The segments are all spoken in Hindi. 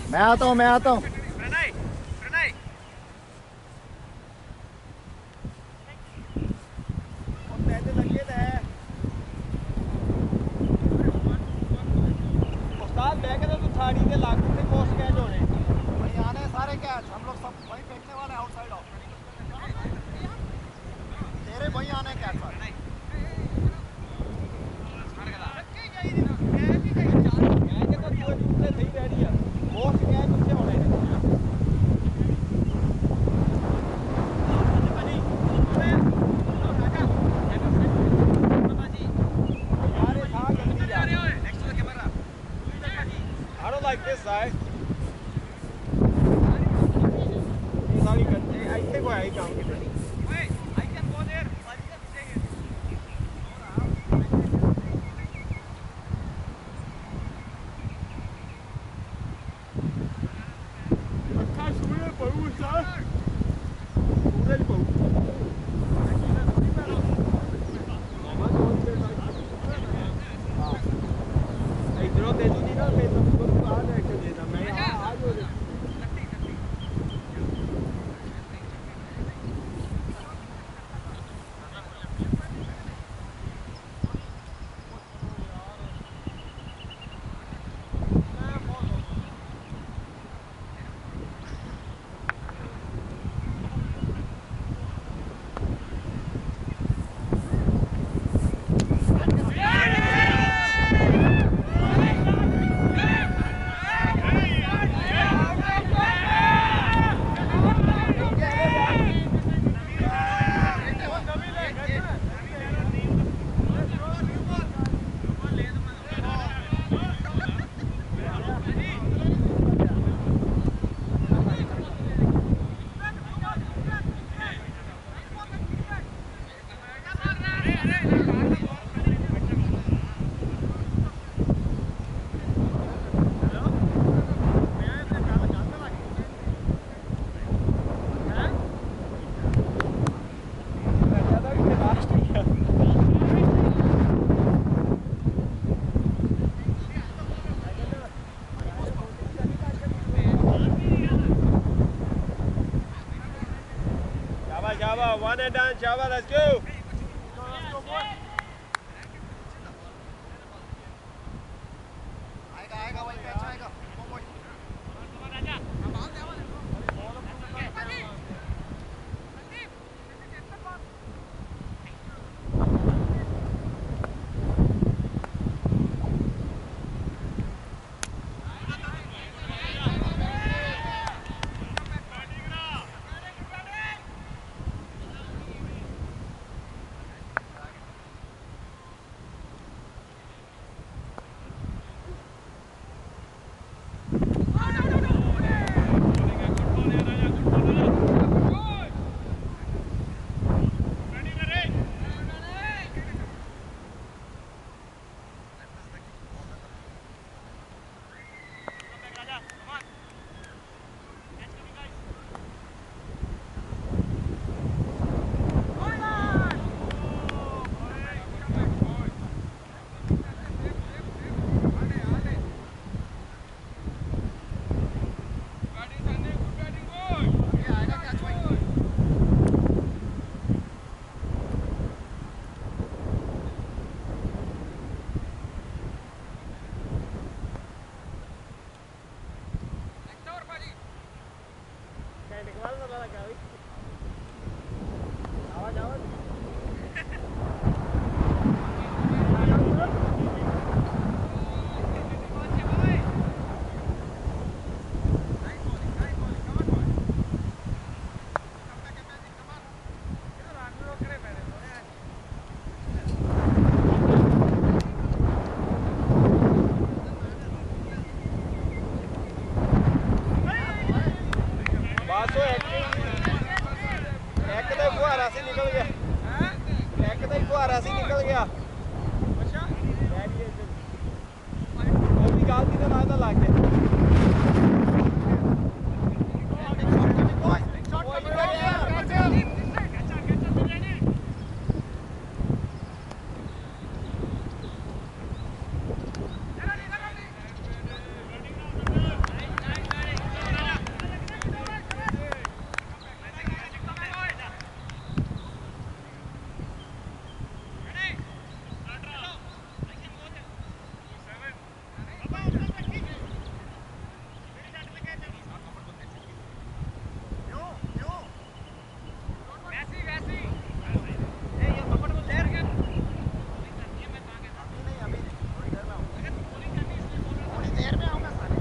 मैं आता हूँ, मैं आता हूँ। सारे कैच हम लोग सब वहीं फेंकने वाले आउटसाइड ऑफ तेरे वहीं आने कैच सारे like this side. I think where I can get it. Wait, I can go there. Java, one and done, Java, let's go. देर में आऊंगा साले।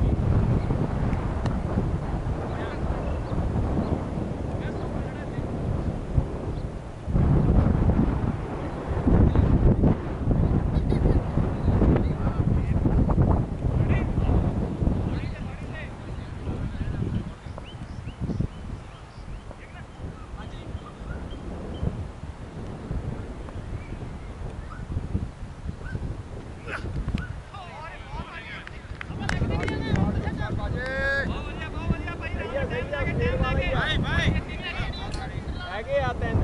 आगे आते हैं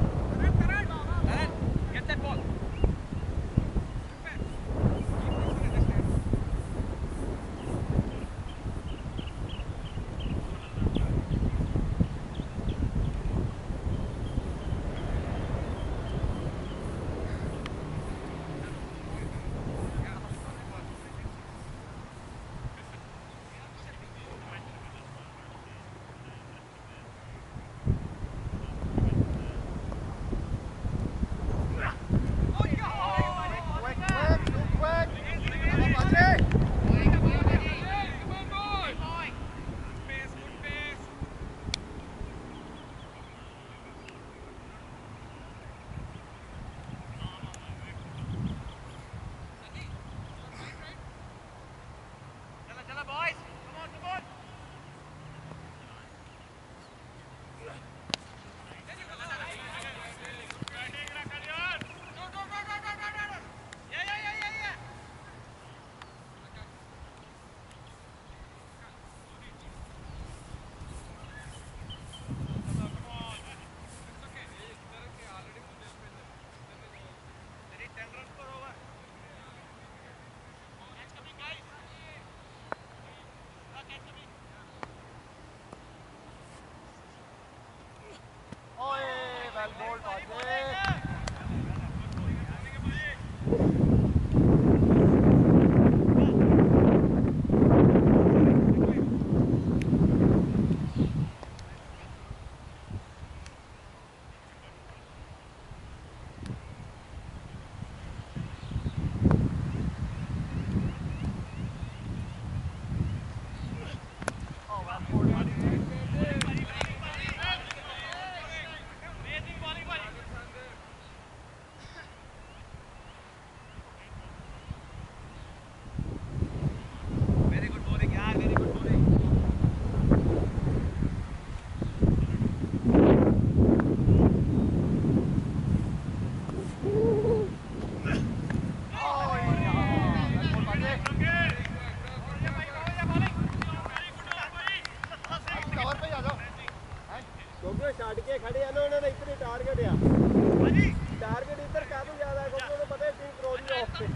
ਛੱਡ ਕੇ ਖੜੇ ਆ ਨਾ ਉਹਨਾਂ ਦਾ ਇੱਧਰ ਹੀ ਟਾਰਗੇਟ ਆ ਹਾਂਜੀ ਟਾਰਗੇਟ ਇੱਧਰ ਕਾਹਨੂੰ ਜ਼ਿਆਦਾ ਕਿਉਂਕਿ ਉਹਨੂੰ ਪਤਾ ਟੀਮ ਕਰੋਲੀ ਆਫ ਤੇ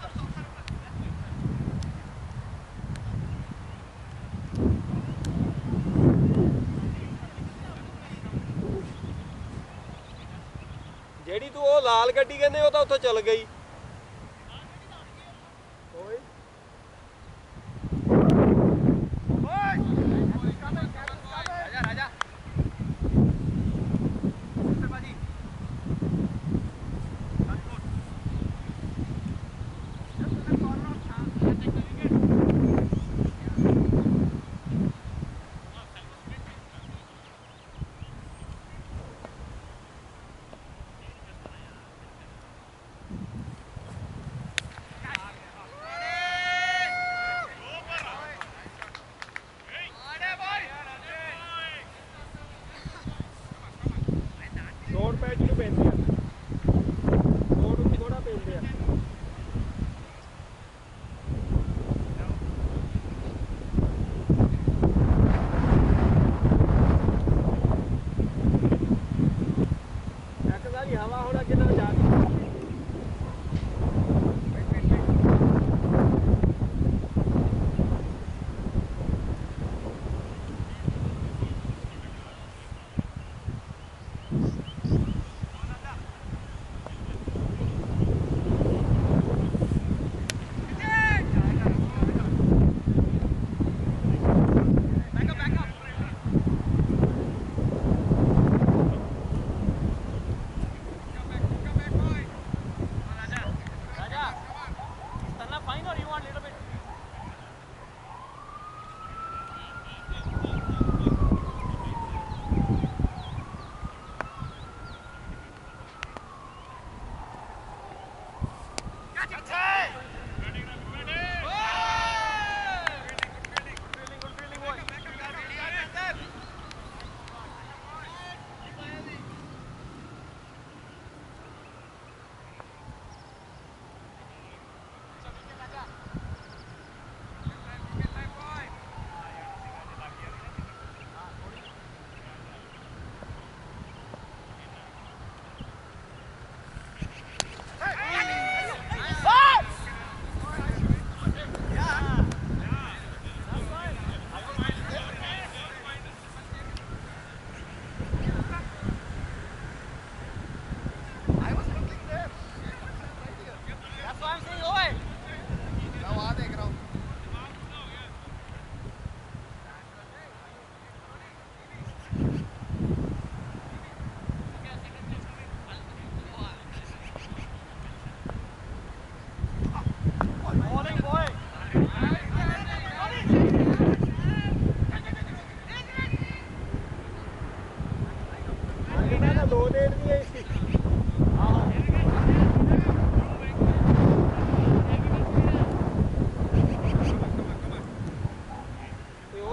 ਜਿਹੜੀ ਤੂੰ ਉਹ ਲਾਲ ਗੱਡੀ ਕਹਿੰਦੇ ਉਹ ਤਾਂ ਉੱਥੋਂ ਚੱਲ ਗਈ ਓਏ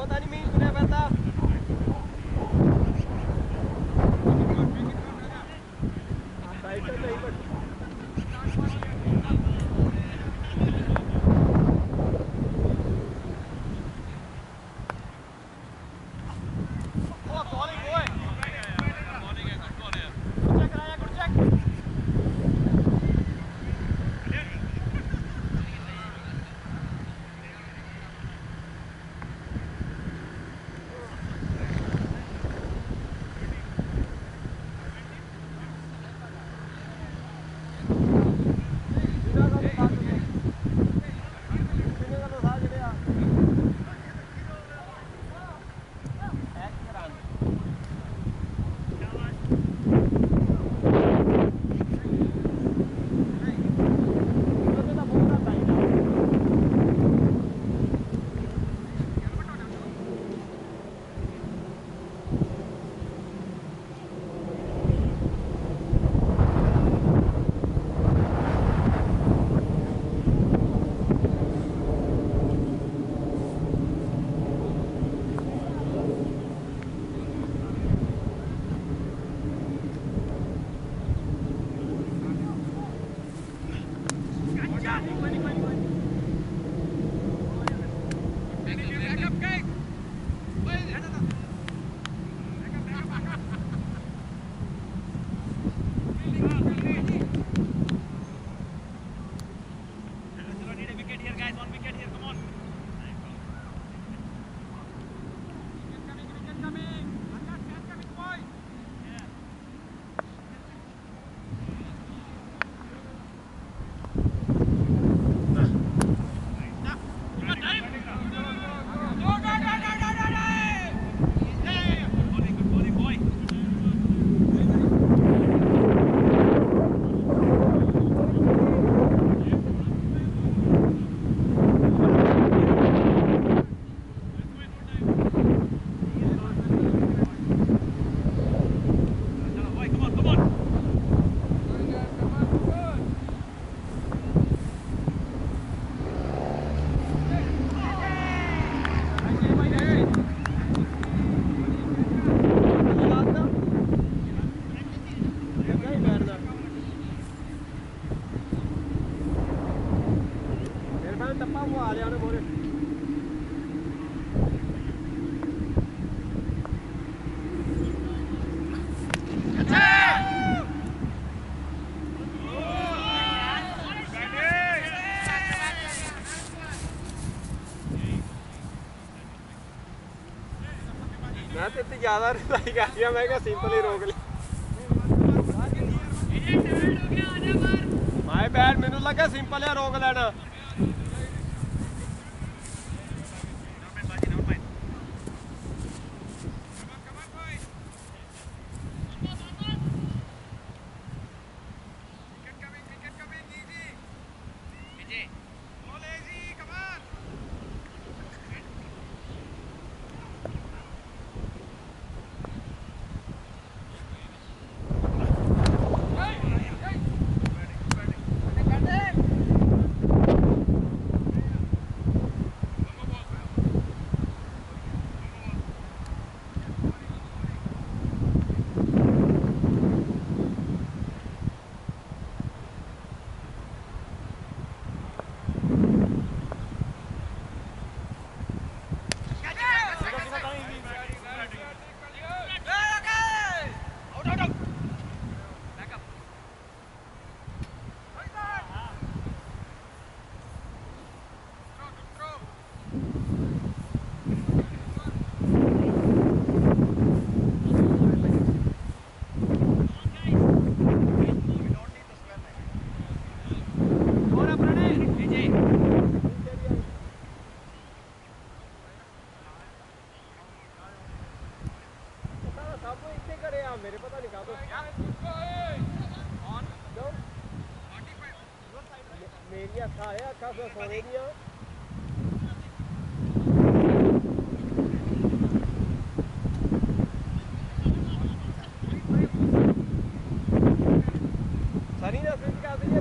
ਤਾਂ ਨਹੀਂ ਮੀਂਹ ਤੁਰਿਆ ਫਿਰਦਾ ਸਾਈਡ ਤੇ ਨਹੀਂ ਬੱਟ मैं तो इतनी ज़्यादा रिलाई कर दिया मैं क्या सिंपल ही रोक लिया माय बैड मैनू लगा सिंपल है रोक लेना मेरे पता नहीं कहाँ तो मेरी अखा है अखा से सोने दिया सनी ने स्विच कर दी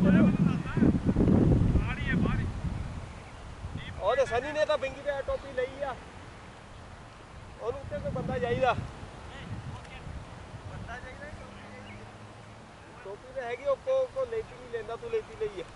और सनी ने तो बिंगी पे टोपी ली आ और उत्ते कोई बंदा चाहिदा टोपी तो हैगी को लेती नहीं लेंदा तू लेती लई है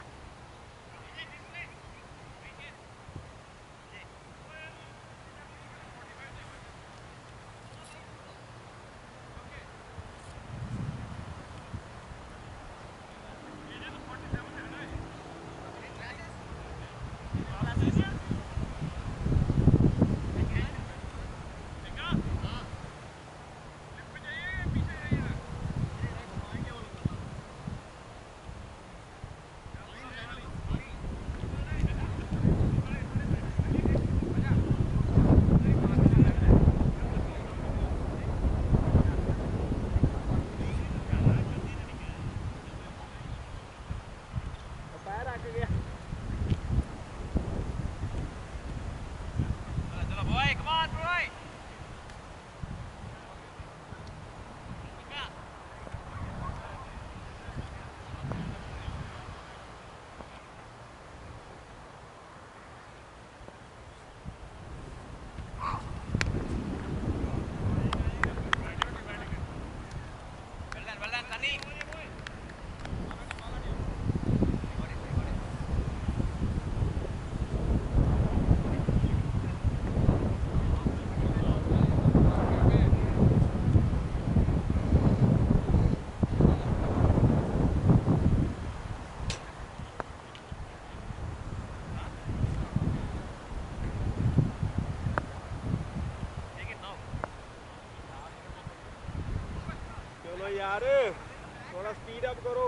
यार थोड़ा स्पीड अप करो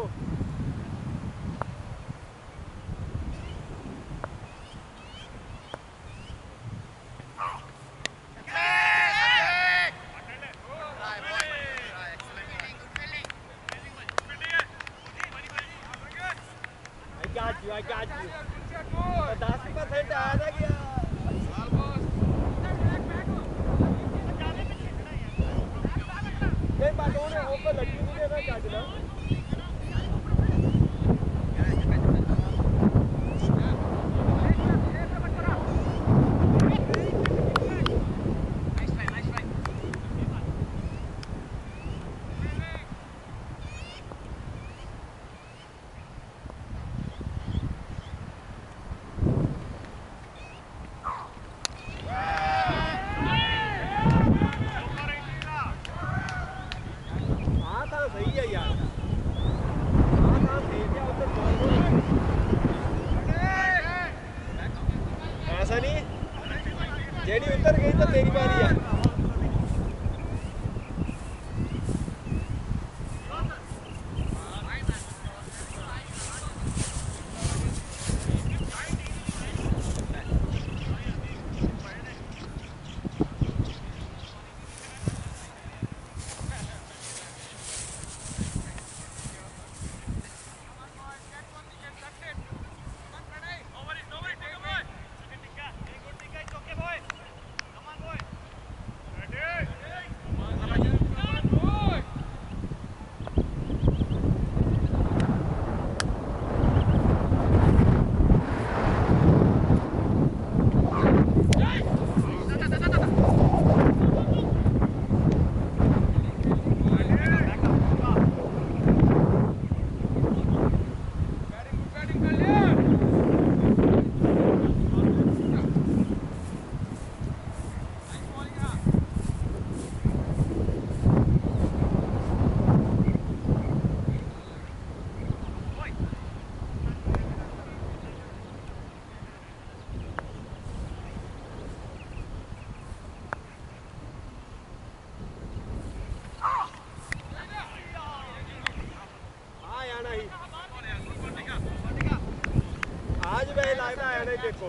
I got you. 10% आया था क्या? ये बातों ने ऊपर लगी नहीं देना चाहिए ना जेडी उतर गई तो तेरी बारी है आज वही लगता है नहीं देखो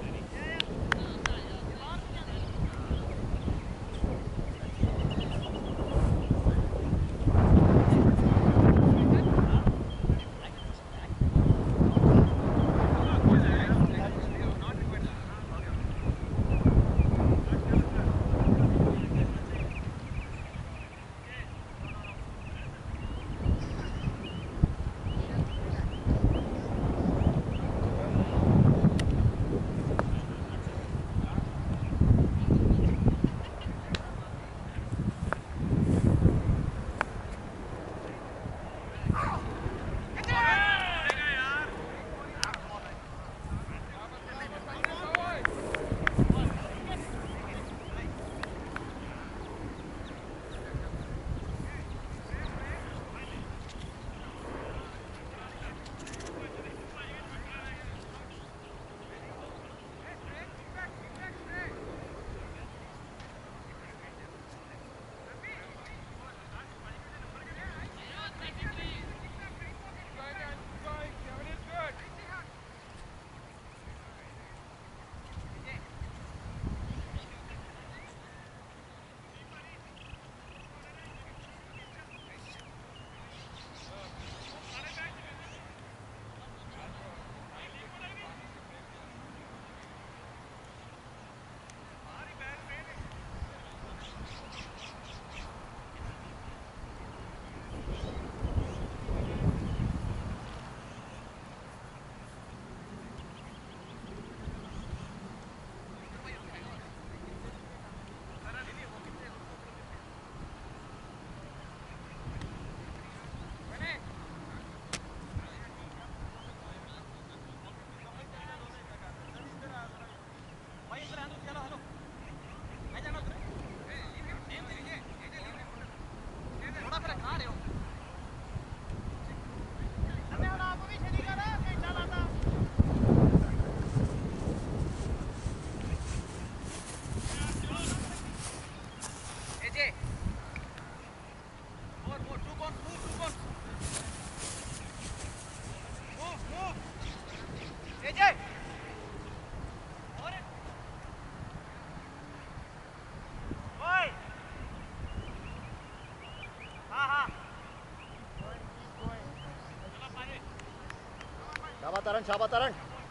Shaba Taran.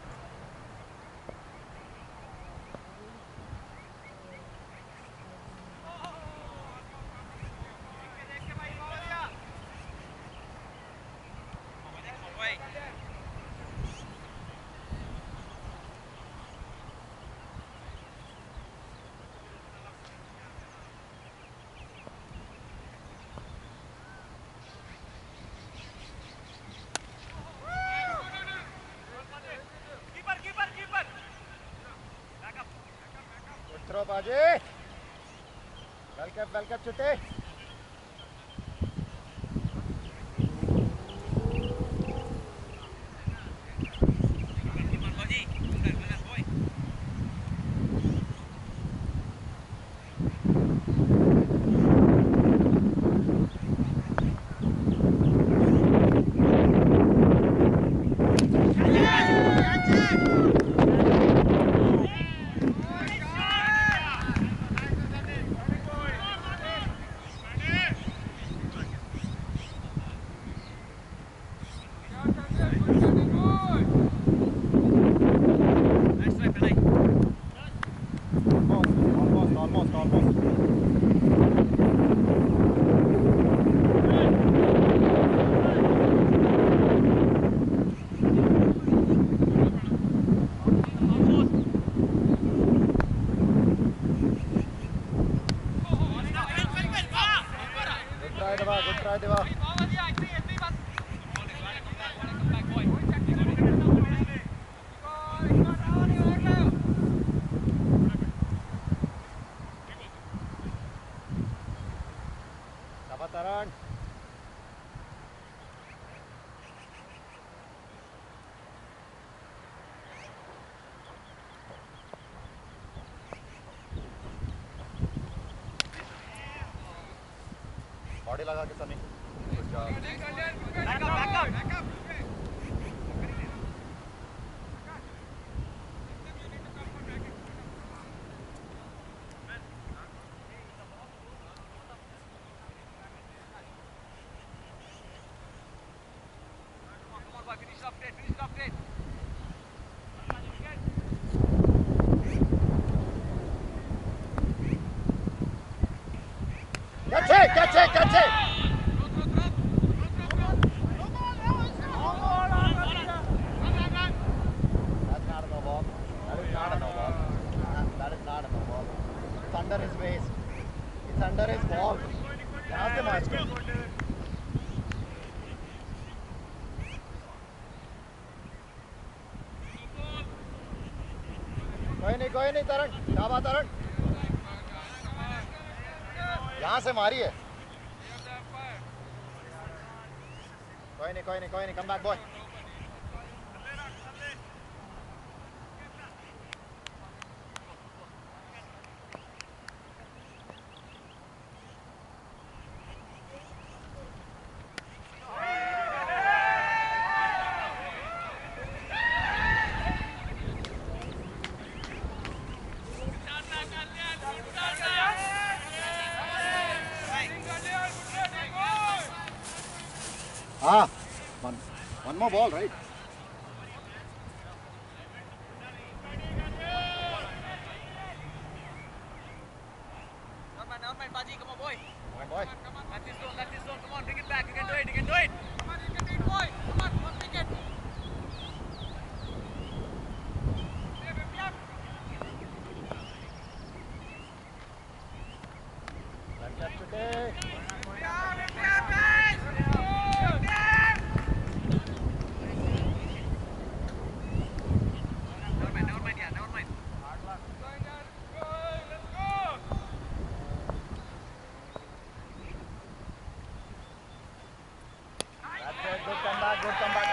Throw Baji. Welcome Chutte. Good try, Deva. Sabataran. Body लगा के Sunny. Good job. Back up. Catch it. That's not a no ball. That is not a no ball. That is not a no ball. It's under his waist. It's under his ball. यहाँ से मार दो. कोई नहीं तरन. शाबाश तरन. यहाँ से मारी है. कोई नहीं. Come back, boy. One more ball, right? Never mind, Baji, come on, boy. Come on, boy. That's his zone. Come on, bring it back. You can do it. Come on, you can do it, boy. Come on, bring it. Like that today. Good comeback.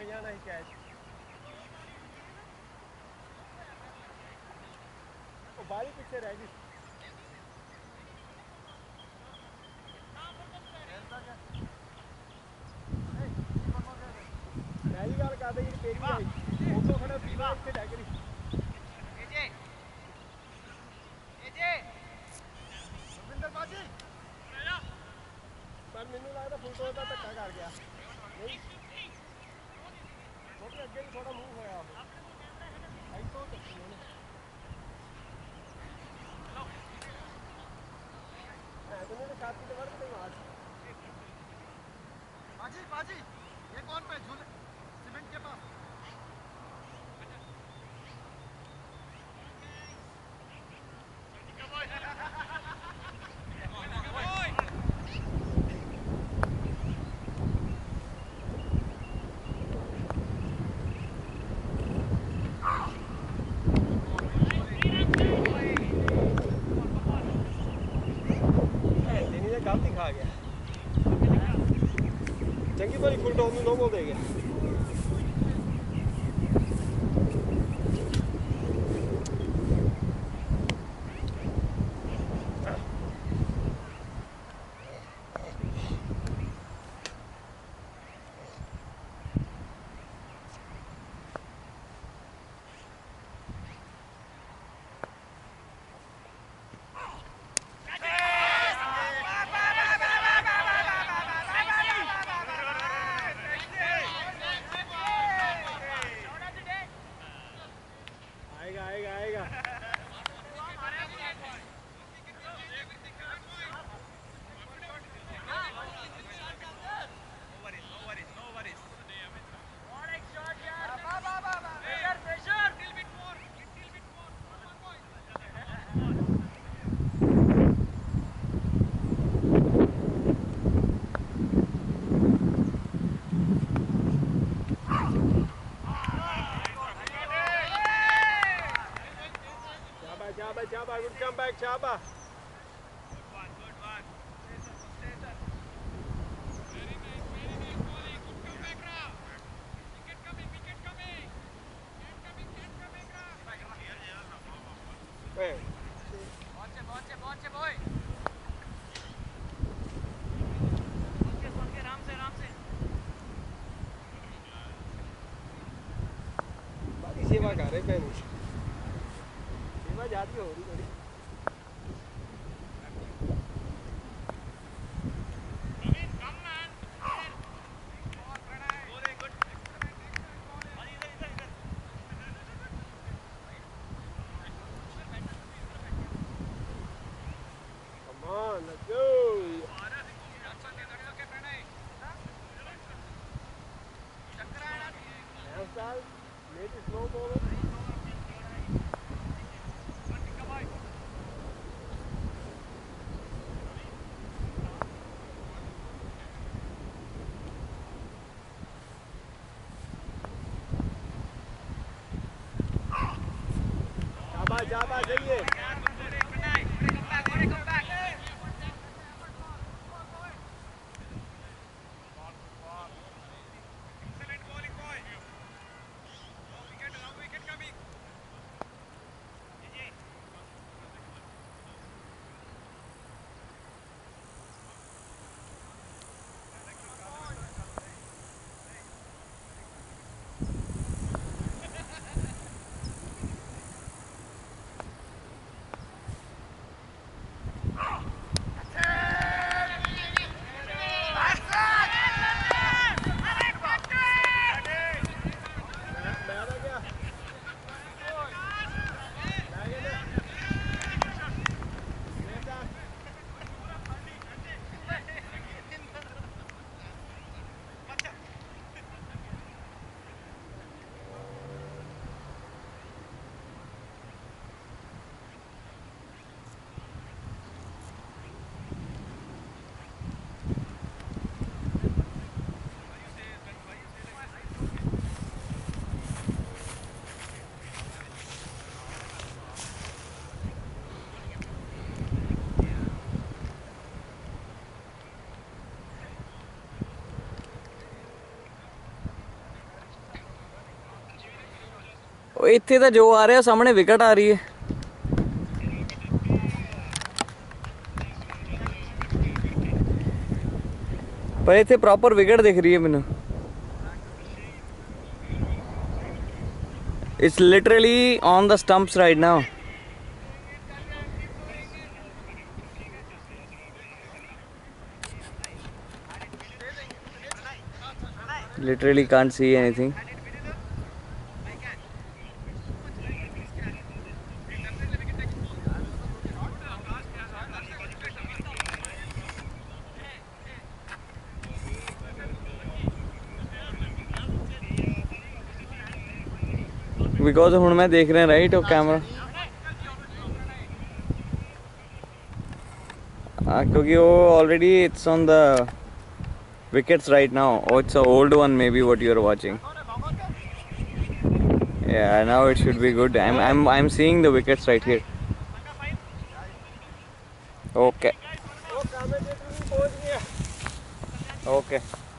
भाग जाना ही कैच वो बारी पीछे रह गई पहली गल करते जी पेरी आई उतो खड़ा पीवा इतने लग रही पर मैनू लगता फुल टॉस का धक्का कर गया नहीं क्योंकि अगे भी थोड़ा मूव होया इतों धक्की उन्हें तो मेरे छाती से वर्क नहीं आज बाजी बाजी ये कौन पे झूले सीमेंट के पास गलती खा गया चंगी भाई फुल टॉस में नो बॉल दे गया Chaba, good comeback, Chaba. Good one, good one. Very nice, bowling. Good comeback, Ra. Wicket coming, wicket coming. Can coming, Ra. Hey. Boche, boy. Sonke, Ram se. बड़ी सेवा कर रहे हैं सेवा जाती हो रही थोड़ी Come man. Bowling, good. come on let's go Hamstall made it slow bowler Chaba जाइए ਇੱਥੇ ਤਾਂ ਜੋ ਆ ਰਿਹਾ ਸਾਹਮਣੇ ਵਿਕਟ ਆ ਰਹੀ ਹੈ। ਪਰ ਇੱਥੇ ਪ੍ਰੋਪਰ ਵਿਕਟ ਦਿਖ ਰਹੀ ਹੈ ਮੈਨੂੰ। It's literally on the stumps right now. Literally can't see anything. Because ਹੁਣ ਮੈਂ ਦੇਖ ਰਿਹਾ ਰਾਈਟ ਉਹ ਕੈਮਰਾ क्योंकि वो already it's on the wickets right now. Oh, it's an old one maybe what you're watching. Yeah, now it should be good. I'm seeing the wickets right here. Okay. ਉਹ ਕਮੈਂਟੇਟਰ ਵੀ ਪਹੁੰਚ ਗਿਆ। Okay.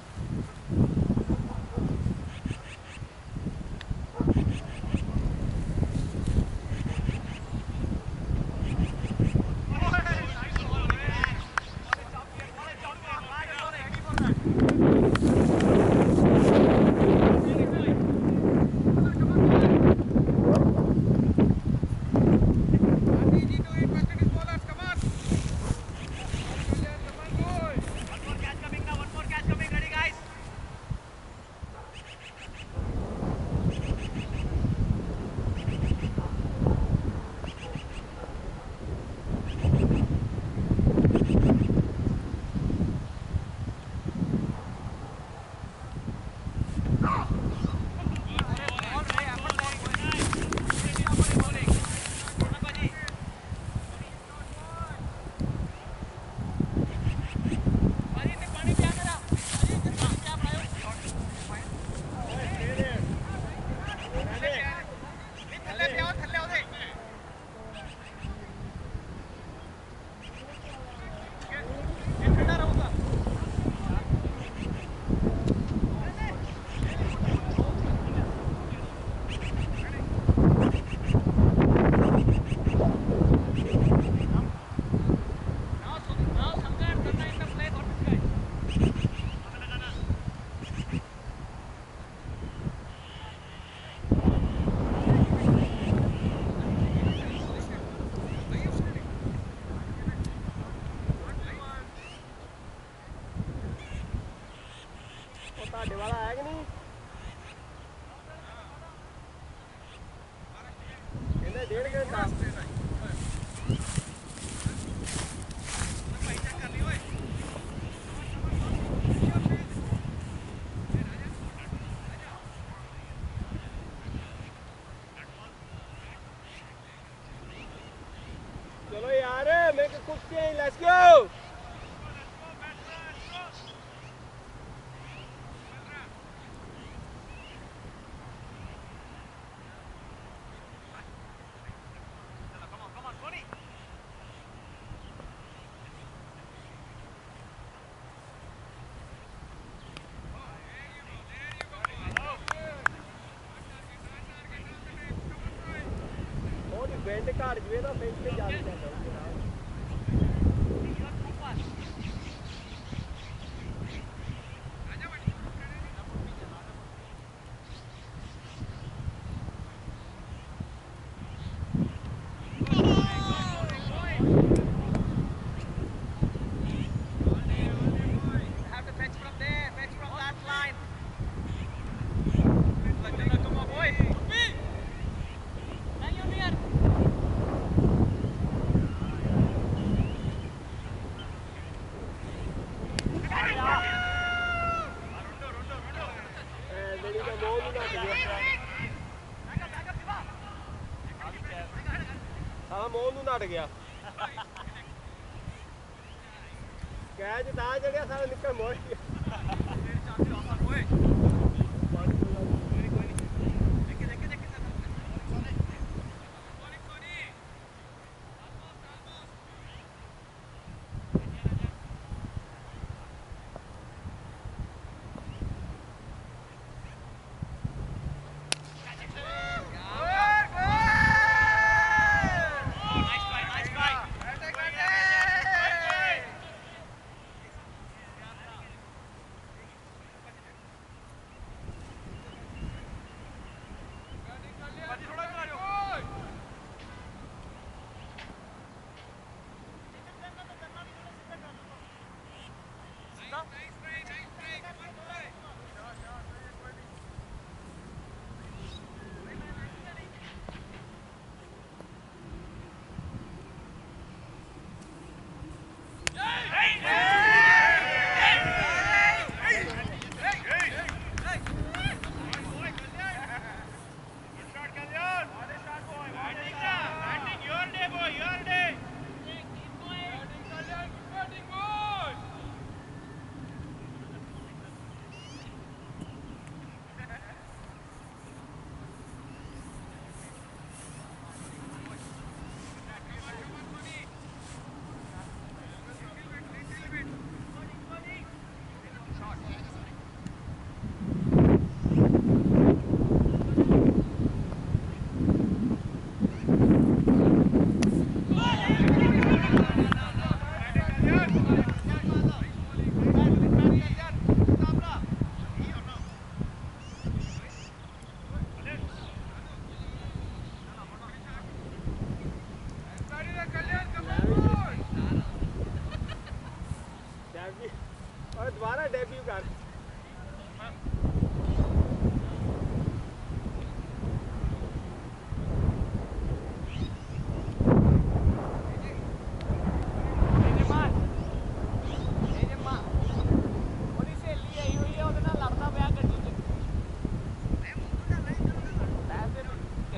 ਤੁਹਾਡੇ ਵਾਲਾ ਹੈ ਕਿ ਨਹੀਂ? ਕਹਿੰਦੇ 1.5 ਘੰਟਾ। चलो यार make a quick change, let's go. wind ਘੜ ਜਵੇ ਤਾਂ ਫਿਰ ਤੇ ਜਾ ਜਾਂਦਾ ਸਾਲਾ ਮੋਹ ਨੂੰ ਨੱਟ ਗਿਆ ਕੈਚ ਤਾਂ ਚੜਿਆ ਸਾਲਾ ਨਿਕਲ ਮੋੜ ਗਿਆ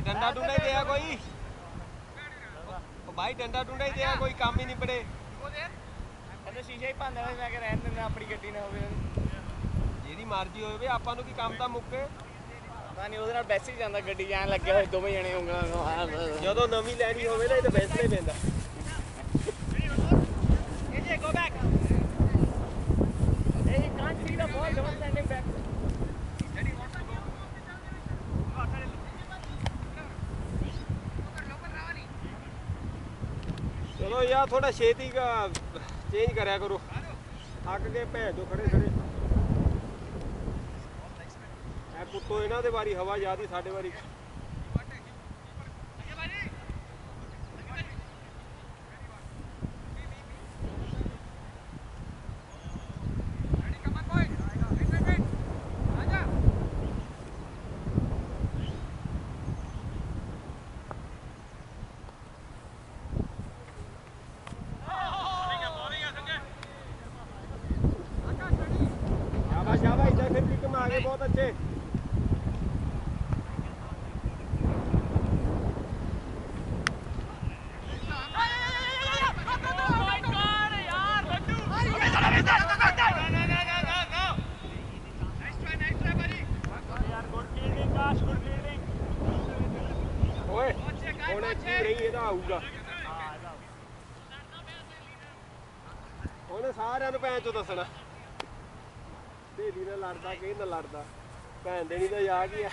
डंडा डूंडा ही दिया कोई भाई डंडा डूंडा ही दिया कोई काम ही नहीं पड़े ਇਹਨੇ ਸ਼ੀਸ਼ਾ ਹੀ ਭੰਨਿਆ ਹੋਇਆ ਮੈਂ ਕਿ ਰਹਿਣ ਦਿੰਦਾ ਆਪਣੀ ਗੱਡੀ ਨਾ ਹੋਵੇ ਜਿਹਦੀ ਮਰਜ਼ੀ ਹੋਵੇ ਆਪਾਂ ਨੂੰ ਕੀ ਕੰਮ ਤਾਂ ਮੁੱਕੇ ਪਤਾ ਨਹੀਂ ਉਹਦੇ ਨਾਲ ਬੈਸੀ ਜਾਂਦਾ ਗੱਡੀ ਜਾਣ ਲੱਗੇ ਹੋਏ ਦੋਵੇਂ ਜਣੇ ਉਂਗਲਾਂ ਜਦੋਂ ਨਵੀਂ ਲੈਣੀ ਹੋਵੇ ਨਾ ਇਹ ਤਾਂ ਬੈਸਣਾ ਹੀ ਪੈਂਦਾ AJ go back hey you can't see the ball don't standing back चलो यार थोड़ा छेती का चेंज कराया करो थक के भैन जो खड़े खड़े कुत्तो इन्हों के बारी हवा ज्यादा साढ़े बारी शाबाश इधर फिर किक में आगे बहुत अच्छे ओए होने की नहीं ये तो आऊगा ਉਹਨੇ ਸਾਰਿਆਂ ਨੂੰ ਭੈਣ ਚੋਂ ਦੱਸਣਾ ਸਹੇਲੀ ਨਾਲ ਲੜਦਾ ਕਿ ਨਾਲ ਲੜਦਾ ਭੈਣ ਦੇਣੀ ਤਾਂ ਯਾਦ ਹੀ ਆ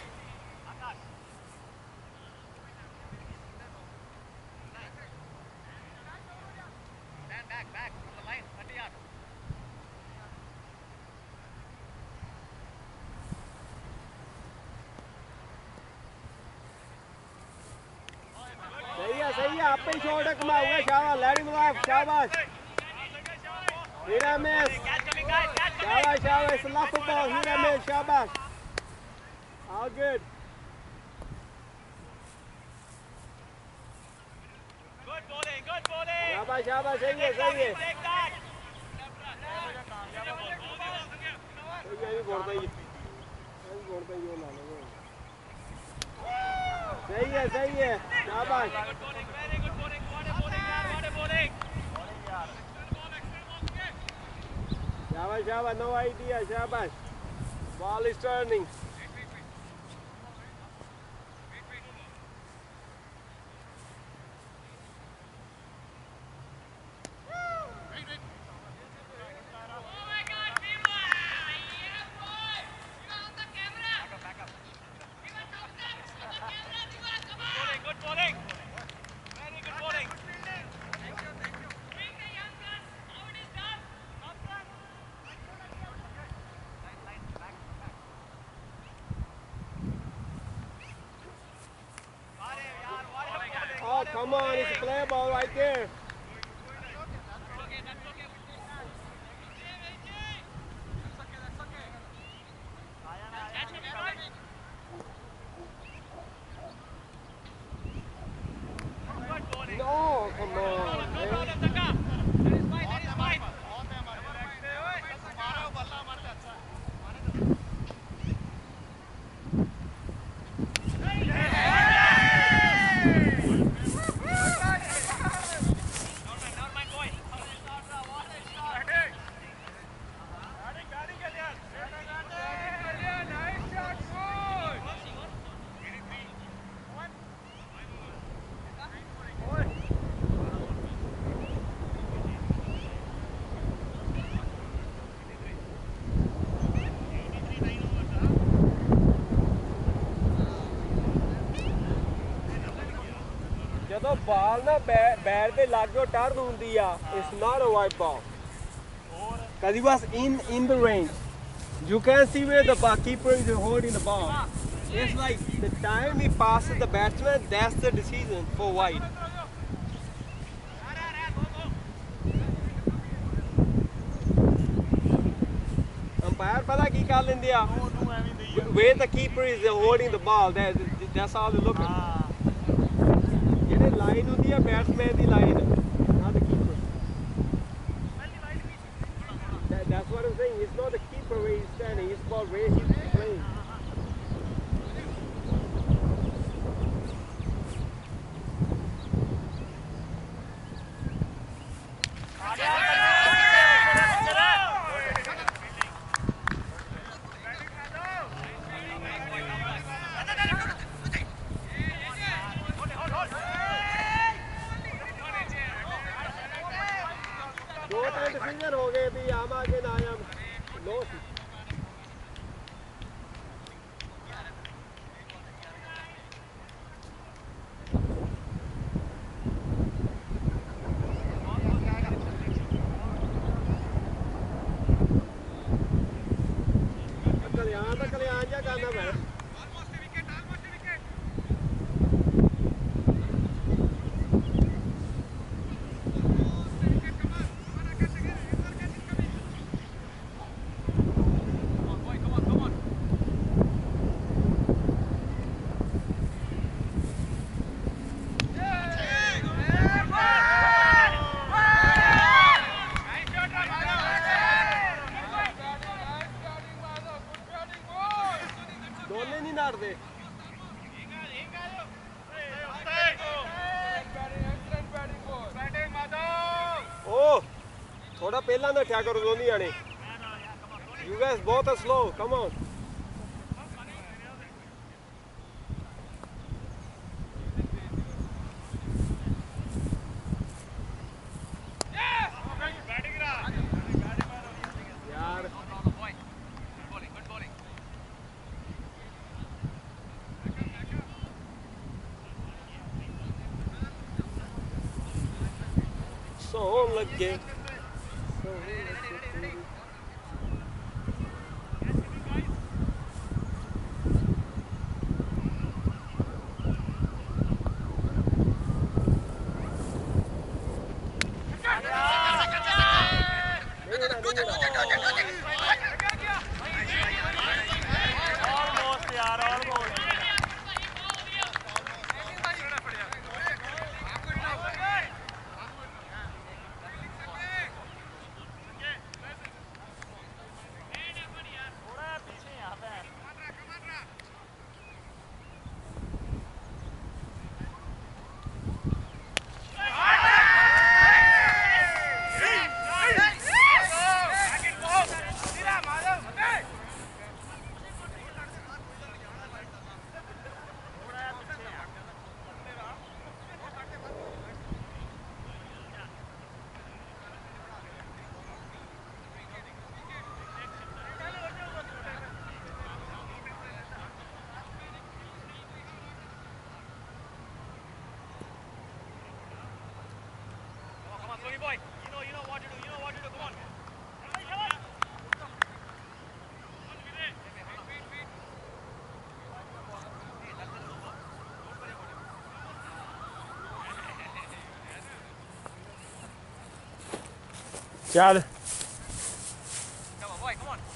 सही है आप ही छोड़ कमाऊंगा शाबाश लैडी मुलाफ शाबाश हीरा मिस शाबाश शाबाश लफ बॉल हीरा मिस शाबाश all good शाबाश शाबाश सही है सही है सही है शाबाश शाबाश शाबाश no idea शाबाश ball is turning Oh, come on, it's a play ball right there. No, come on. ਜਦੋਂ ਬਾਲ ਨਾ ਬੈਟ ਦੇ ਲਾਗੇ ਟਰਨ ਹੁੰਦੀ ਆ it's not a wide ball because he was in the range you can see where the keeper is holding the ball it's like the time he passes the batsman that's the decision for wide umpire ਪਤਾ ਕੀ ਕਰ ਲੈਂਦੇ ਆ where the keeper is holding the ball that's all they look at line होती है बैट्समैन की line not the keeper that's what I'm saying it's not the keeper where he's standing it's about where he's playing क्या करना madam? Almost a wicket, almost a wicket. Almost a wicket, come on. Come on, catch again. Another catch is coming. Come on, boy, come on, come on. दोने नहीं नाड़ते। ओ थोड़ा पहला ना क्या करो दोनों आने। You guys both are slow. Come on. यार सॉन्ग लगे Boy, you know what to do, come on. चल Come on, boy, come on.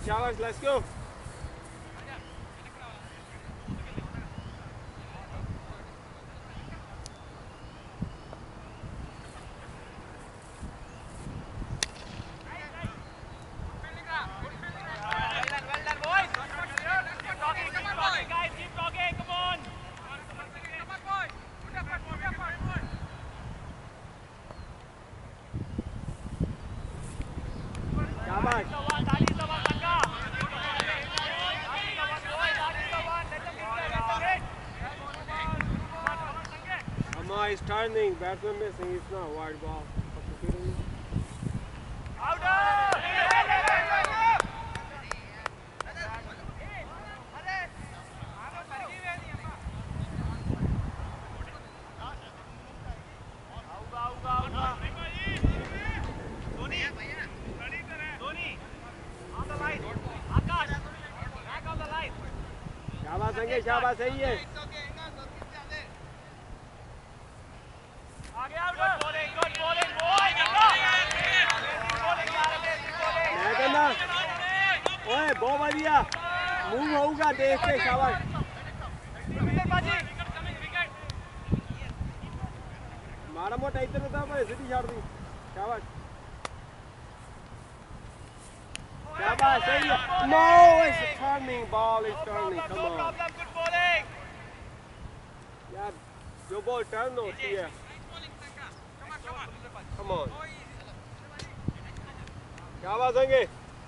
Shabash, let's go. He's turning, batsman missing, it's not a wide ball. शाबाश संगे, शाबाश सही है। ओए बहुत बढ़िया मूव होगा देख के शाबाश मारा मोटा इधर होता है सिटी छोड़ दी शाबाश शाबाश सही है no it's turning ball is turning come on यार जो बॉल टर्न होती है कम ऑन शाबाश संगे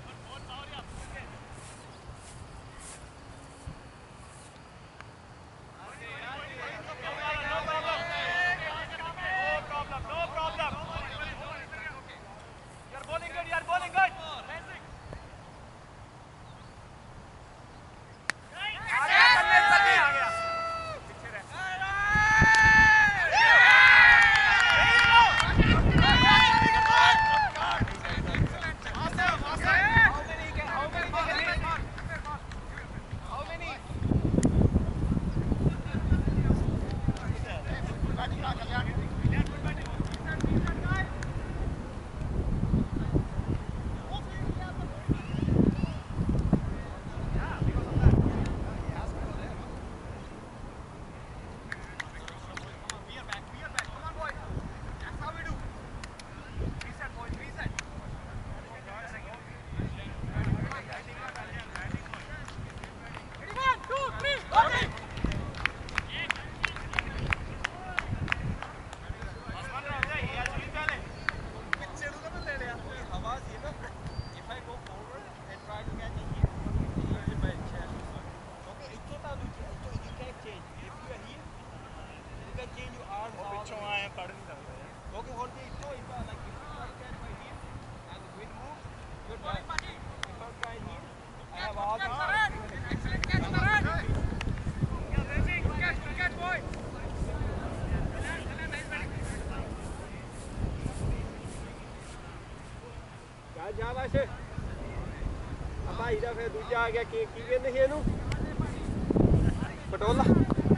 शाबाश अब भाई दा फिर दूजा आ गया की कहंदे ਸੀ ਇਹਨੂੰ ਪਟੋਲਾ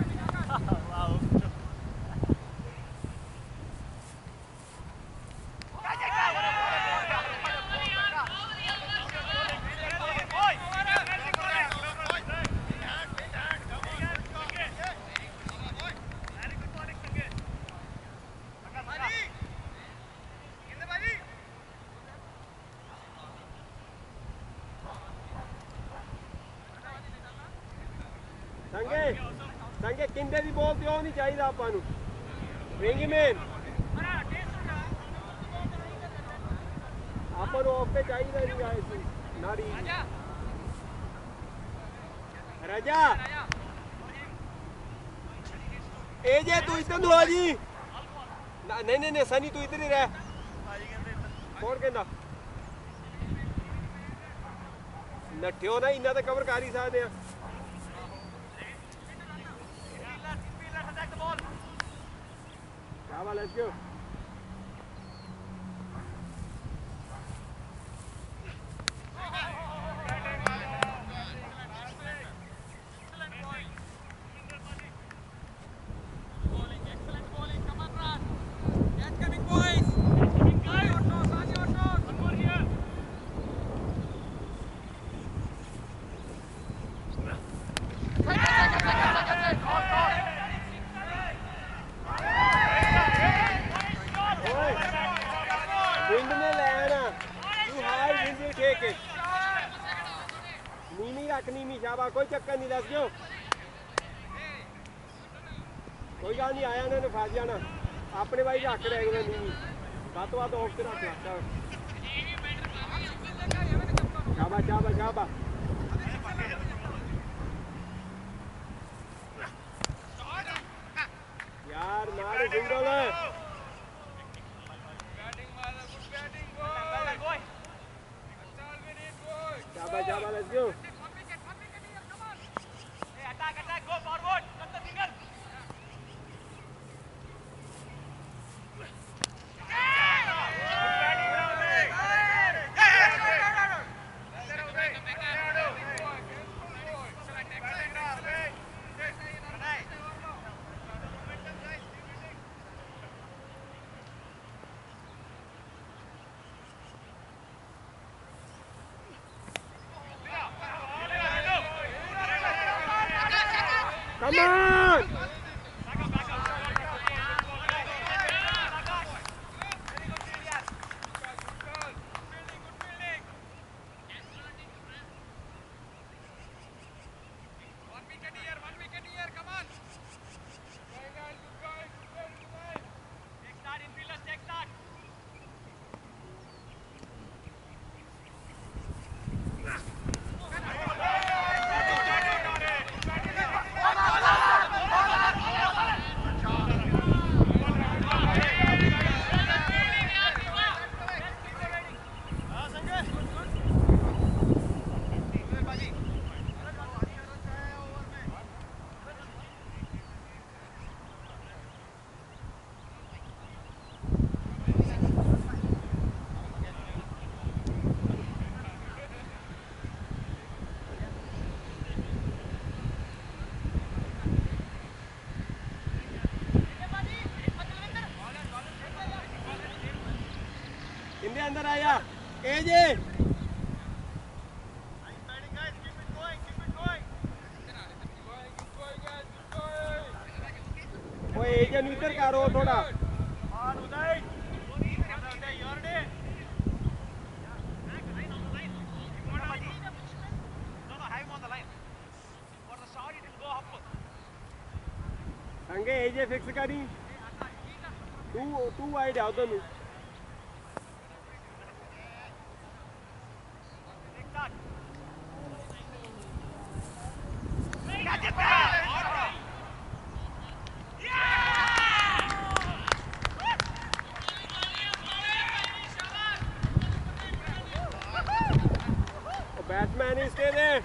संगे किंदे दी बॉल ते होनी चाहिए ਆਪਾਂ ਨੂੰ ਰਿੰਗ ਮੈਨ ਆਪਾਂ ਨੂੰ ਆਫ ਤੇ ਚਾਹੀਦਾ ਨਹੀਂ ਆਏ ਸੀ ਨਾੜੀ राजा ए जे तू इधर नु आ जी नहीं नहीं नहीं सनी तू इधर ही रह कौन कहंदा नठियो ना इन्ना ते कवर कर ही सकदे आ Bravo, let's go. Wind ने लेना, too high wind will take it. नीमी रख नीमी शाबा कोई चक्कर नहीं लग गयो कोई गल नहीं आया इन्होंने फस जाना अपने भाई रख रहे हैं नीमी बात ऑफ से रख शाबा शाबा शाबा यार मारो सिंगल है शाबा शाबा लेट्स गो Come on! अंदर आया एजे ओए एजे नीतर करो थोड़ा संगे एजे फिक्स करी तू वाइड आओ तो बैट्समैन ही स्टे देयर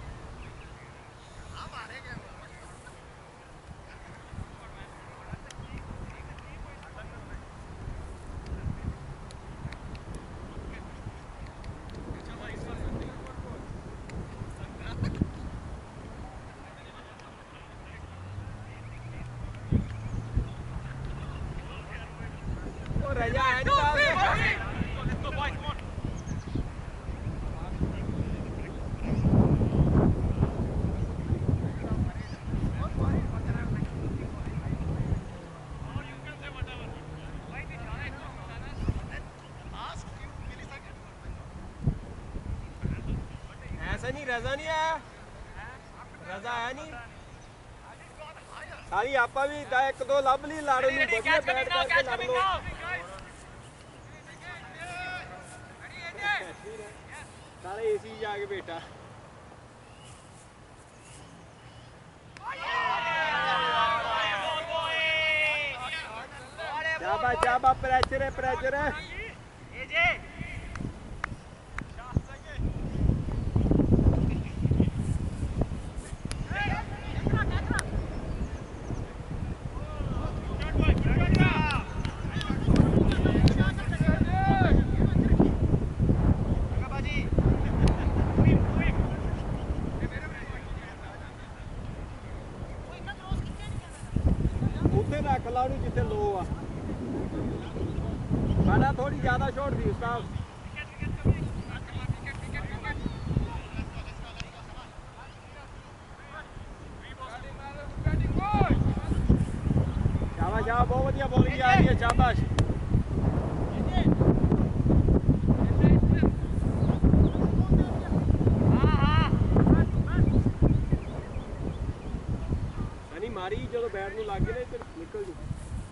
रजा है ऐसा नहीं रजा नहीं आया रजा आया नहीं सारी आपा भी एक दो लब ली लाड़ो नु बढ़िया बैठ करके लड़ लो सारे एसी जाके बैठा जाबा जाबा प्रेशर है एजे रख ला जिथे लो आ बड़ा थोड़ी ज्यादा शॉट थी उसका ਸ਼ਾਬਾਸ਼ ਬਹੁਤ ਵਧੀਆ ਬੋਲਿੰਗ ਆ ਰਹੀ ਹੈ ਸ਼ਾਬਾਸ਼ ਨਹੀਂ ਮਾਰੀ ਜਦੋਂ ਬੈਟ ਨੂੰ ਲੱਗ ਗਏ ਨਾ ਇੱਧਰ ਨਿਕਲ ਜੂ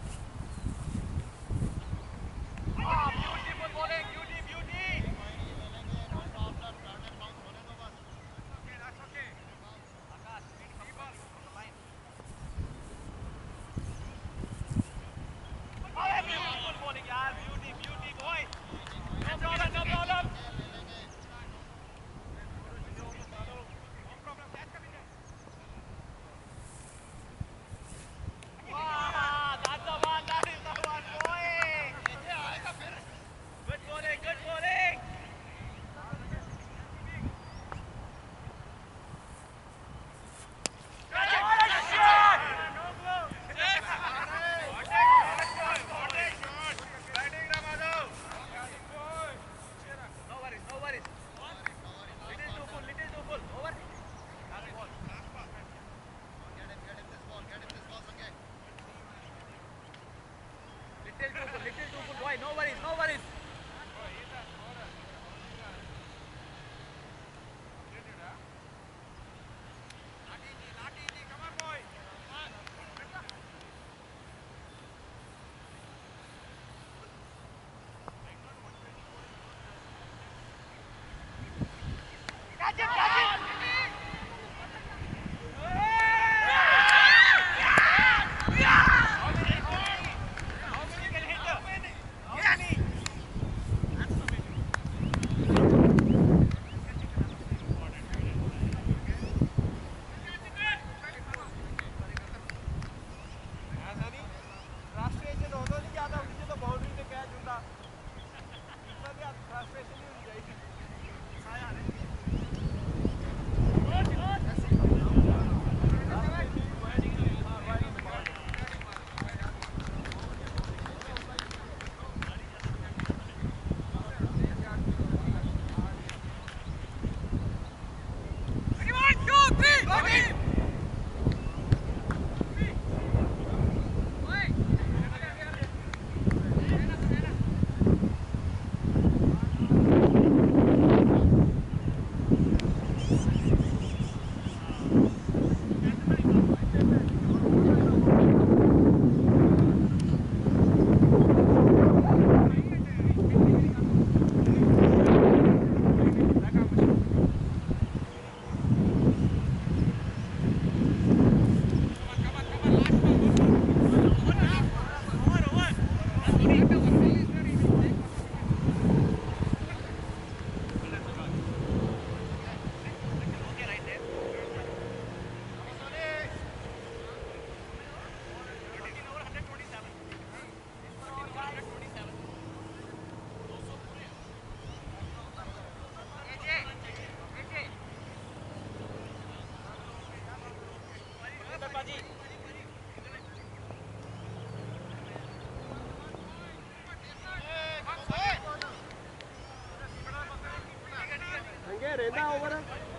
ਰਹਿੰਦਾ ਓਵਰ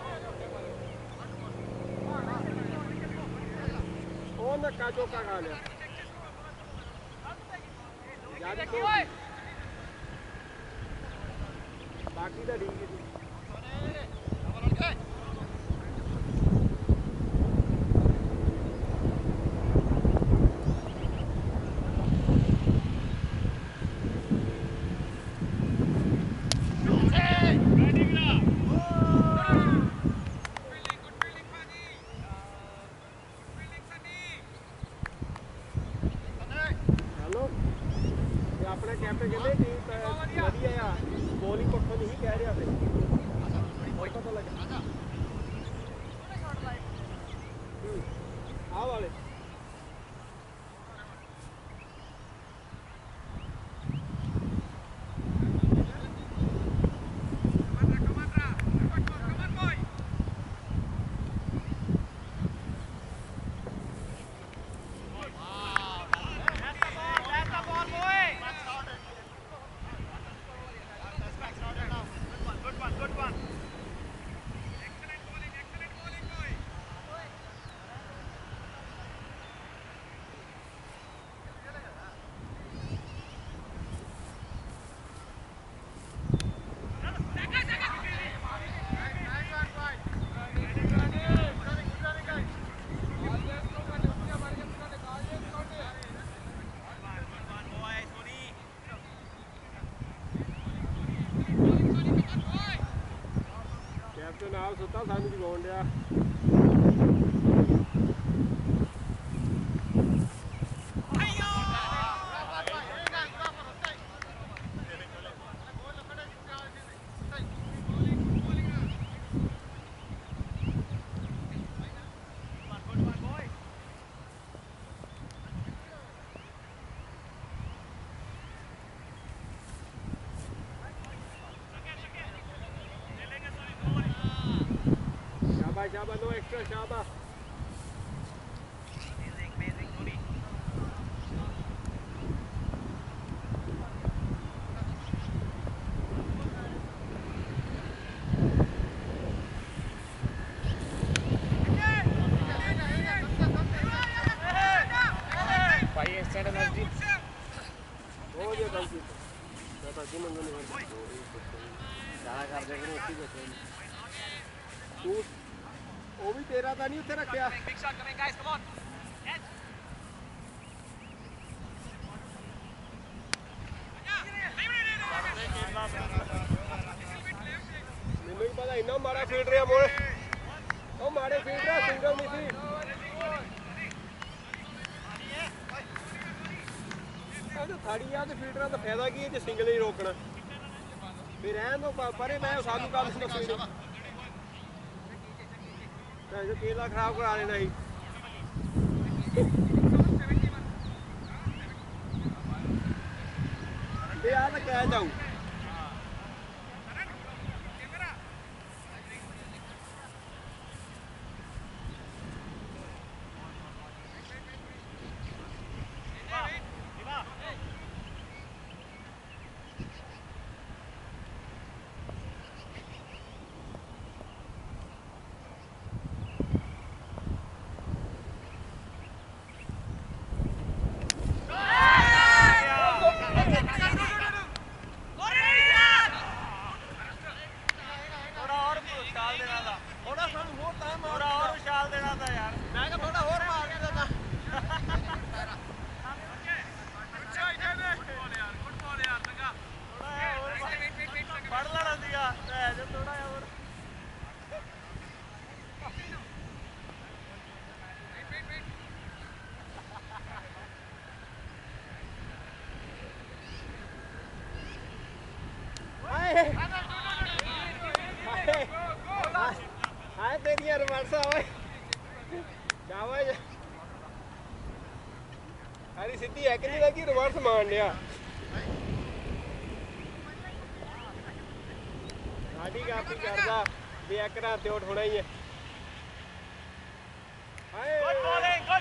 ਉਹ ਨੱਕਾ ਚੋਕਾ ਖਾ ਲਿਆ ਬਾਕੀ ਤਾਂ ਠੀਕ ਹੈ अपने कैंप कहते टीम वधिया आ बॉलिंग पक्षों नहीं कह रहा फिर पता लगा आ वाले ਸਾਹਿਬ ਸੁੱਤਾ ਸਾਨੂੰ ਜਗਾਉਣ ਡਿਆ Shaba, no extra Shaba. ਉਹ ਵੀ ਤੇਰਾ ਤਾਂ ਨਹੀਂ ਉੱਥੇ ਰੱਖਿਆ ਮੈਨੂੰ ਹੀ ਪਤਾ ਇੰਨਾ ਮਾੜਾ ਫੀਲਡ ਰਿਹਾ ਮੋੜ ਉਹ ਮਾੜੇ ਫੀਲਡ ਰਿਹਾ ਸਿੰਗਲ ਨਹੀਂ ਸੀ ਇਹ ਥਾੜੀ ਆ ਤੇ ਫੀਲਡਰਾਂ ਦਾ ਫਾਇਦਾ ਕੀ ਹੈ ਜੇ ਸਿੰਗਲ ਹੀ ਰੋਕਣਾ ਫਿਰ ਰਹਿਣ ਦੋ ਪਰੇ ਮੈਂ ਸਾਨੂੰ ਕੰਮ ਸੀ ਦੱਸੋ ਜੋ ਕੇਲਾ ਖਰਾਬ ਕਰਾ ਲੈਣਾ ਸੀ ਇਹ ਆ ਤਾਂ ਕਹਿ ਜਾਊ हाय तेरी यार वर्षा ओए जावा अरे सीधी है कि नहीं लगी रिवर्स मार लिया गाड़ी काफी करदा बेकरा ते उठ होना ही है hi good bowling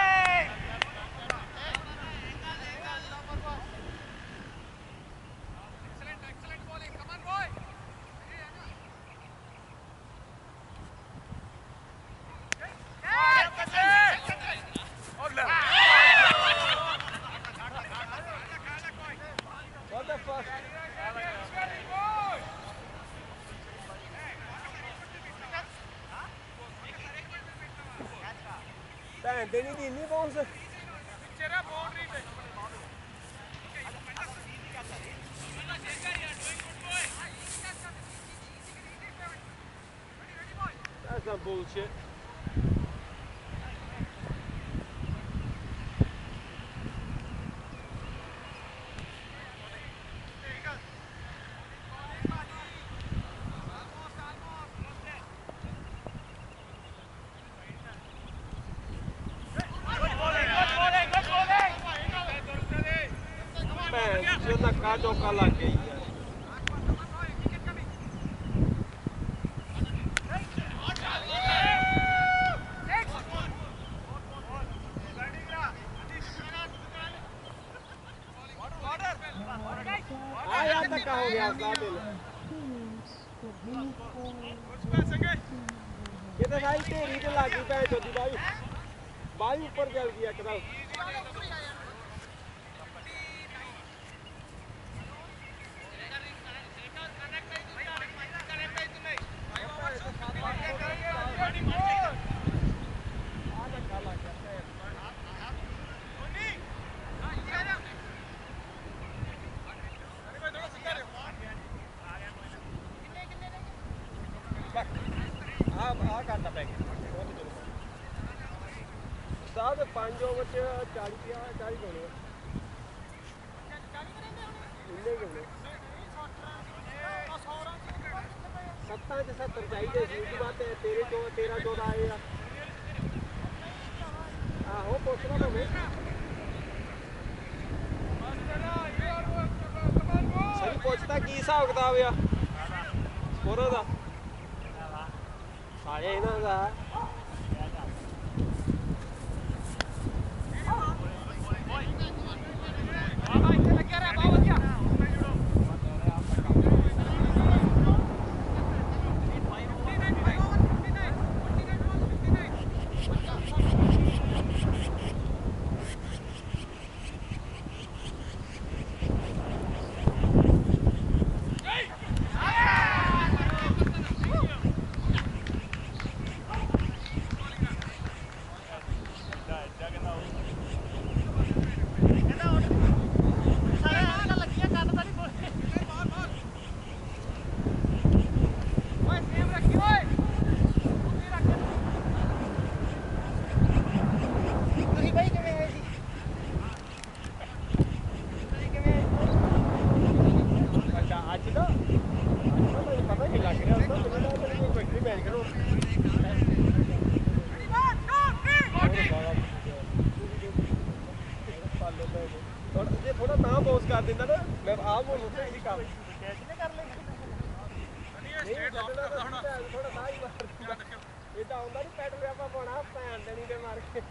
They need any balls. That's some bullshit. धक्का चौका लग गई है आया धक्का हो गया ये तो भाई ढेरी तो लग गई भैन चोदी बाई ऊपर चल गया एकदम साहब 5 ओवर च 40 होने इन्ने ही होने 7 च 70 चाहिए सी उसके बाद 13-14 आए आ आहो पुछना पवे सही पुछता की हिसाब किताब आ स्कोर दा सारे इन्हां दा थोड़ा ना पॉज कर देना ना मैं आप हो मुझसे ही काम थोड़ा ना ही मार ये तो आंदा नहीं पैट व्यापा पाना भैन देनी के मार के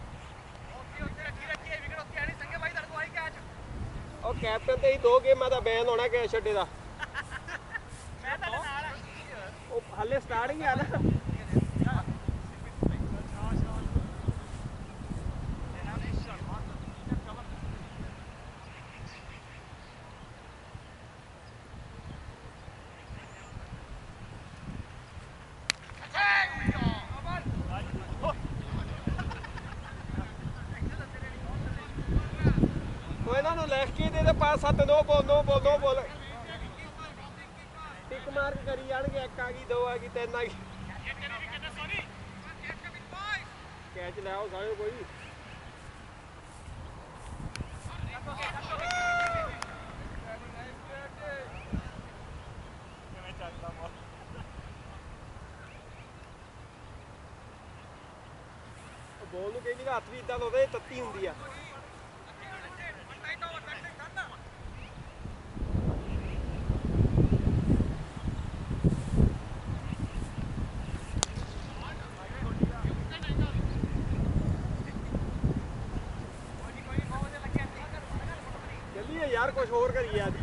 ਉਹ ਕੈਪਟਨ ਤੇ ਹੀ 2 ਗੇਮਾਂ ਦਾ ਬੈਨ ਹੋਣਾ ਕਿ ਛੱਡੇ ਦਾ ਮੈਂ ਤਾਂ ਨਾਲ ਉਹ ਹਾਲੇ ਸਟਾਰਟ ਹੀ ਆ ਨਾ ਲਿਖ ਕੇ ਦੇ 5-7 no ball ਟਿਕ ਮਾਰ ਕੇ ਕਰੀ ਜਾਣਗੇ 1 ਆ ਗਈ 2 ਆ ਗਈ 3 ਆ ਗਈ ਕੈਚ ਲੈ ਆਓ ਸਾਰੇ ਕੋਈ ਬੋਲ ਨੂੰ ਕਹਿੰਦੀ ਹੱਥ ਵੀ ਇਦਾਂ ਲਾਉਂਦੇ ਤੱਤੀ ਹੁੰਦੀ ਆ यार कुछ और करिए आज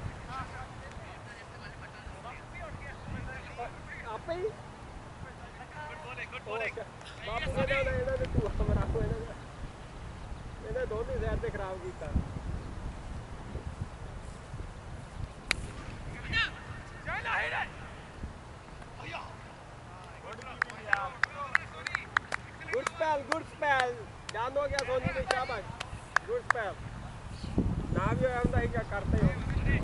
आप ही बापू ने जाना ਇਹਨਾਂ ਨੇ ਤੂੰ ਹਮਰਾ ਕੋ ਇਹਨੇ ਦੋਨੇ ਜ਼ਹਿਰ ਤੇ ਖਰਾਬ ਕੀਤਾ गुड स्पेल जान हो गया सोनी ने शाबाश गुड स्पेल ना भी आंदा ही क्या करते हो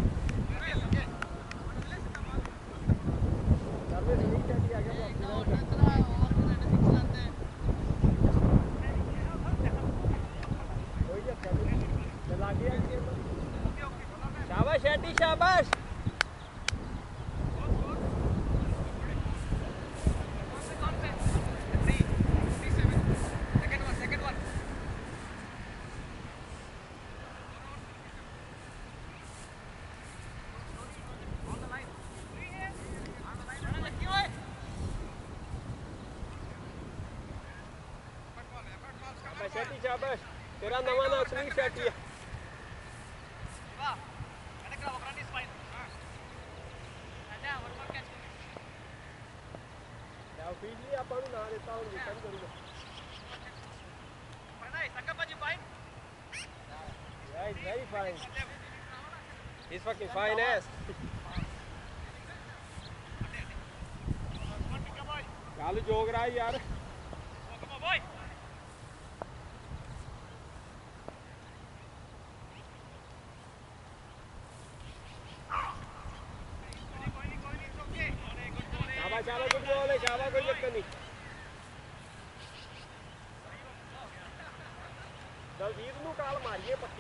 सर्वे नहीं क्या दिया गया कोई क्या चला गया शाबाश शेट्टी शाबाश शेट्टी शाबाश तेरा नवा नाम सुनील शेट्टी है ऑफिशियली ਆਪਾਂ ਨੂੰ ਨਾ ਦਿੱਤਾ ਹੁਣ ਰਿਟਰਨ ਕਰੂਗਾ Yeah, he's very fine. He's fucking fine ass. Galu jog raha hai yaar. Chaba, chaba, good ball hai, chaba, koi chakkar nahi. Daljit ਨੂੰ ਕਾਲ ਮਾਰੀਏ ਪੱਕੀ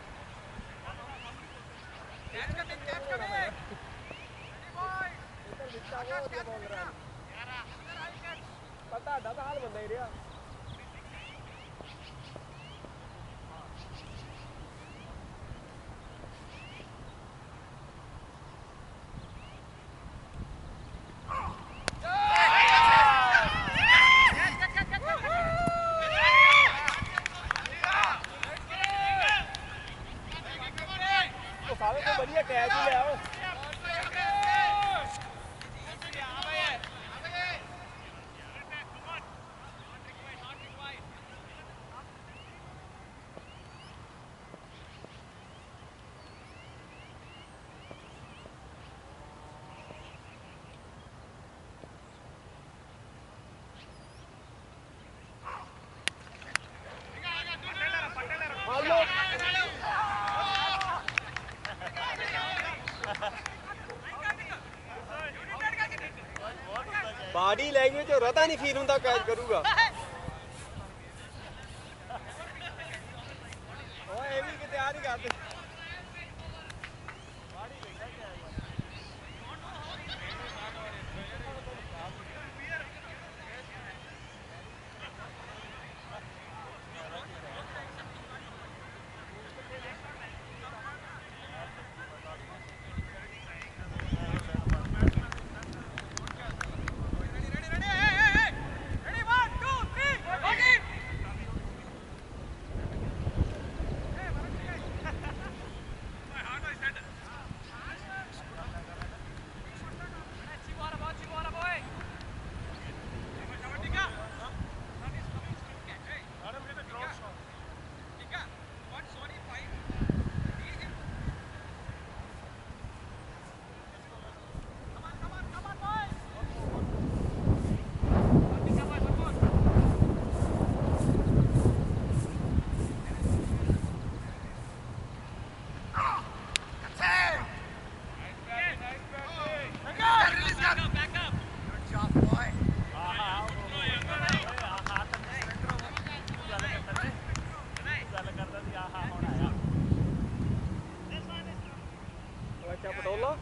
Catch coming, catch coming. Boys. ਇੱਧਰ ਵਿੱਚਾ ਬਹੁਤ ਵਧੀਆ ਬੋਲ ਰਿਹਾ ਪਰ ਤੁਹਾਡਾ ਤਾਂ ਹਾਲ ਬੰਦਾ ਹੀ ਰਿਹਾ ਉਹ ਸਾਰੇ ਤੋਂ ਵਧੀਆ ਕੈਚ ਹੀ ਲਿਆ ਉਹ ਬਾਡੀ ਲੈਂਗੁਏਜ ਰਤਾ ਨਹੀਂ ਫੀਲ ਹੁੰਦਾ ਕੈਚ ਕਰੂਗਾ ਓਏ ਇਹ ਵੀ ਕਿਤੇ ਆ ਨਹੀਂ ਕਰਦੇ ਅੱਛਾ ਪਟੋਲਾ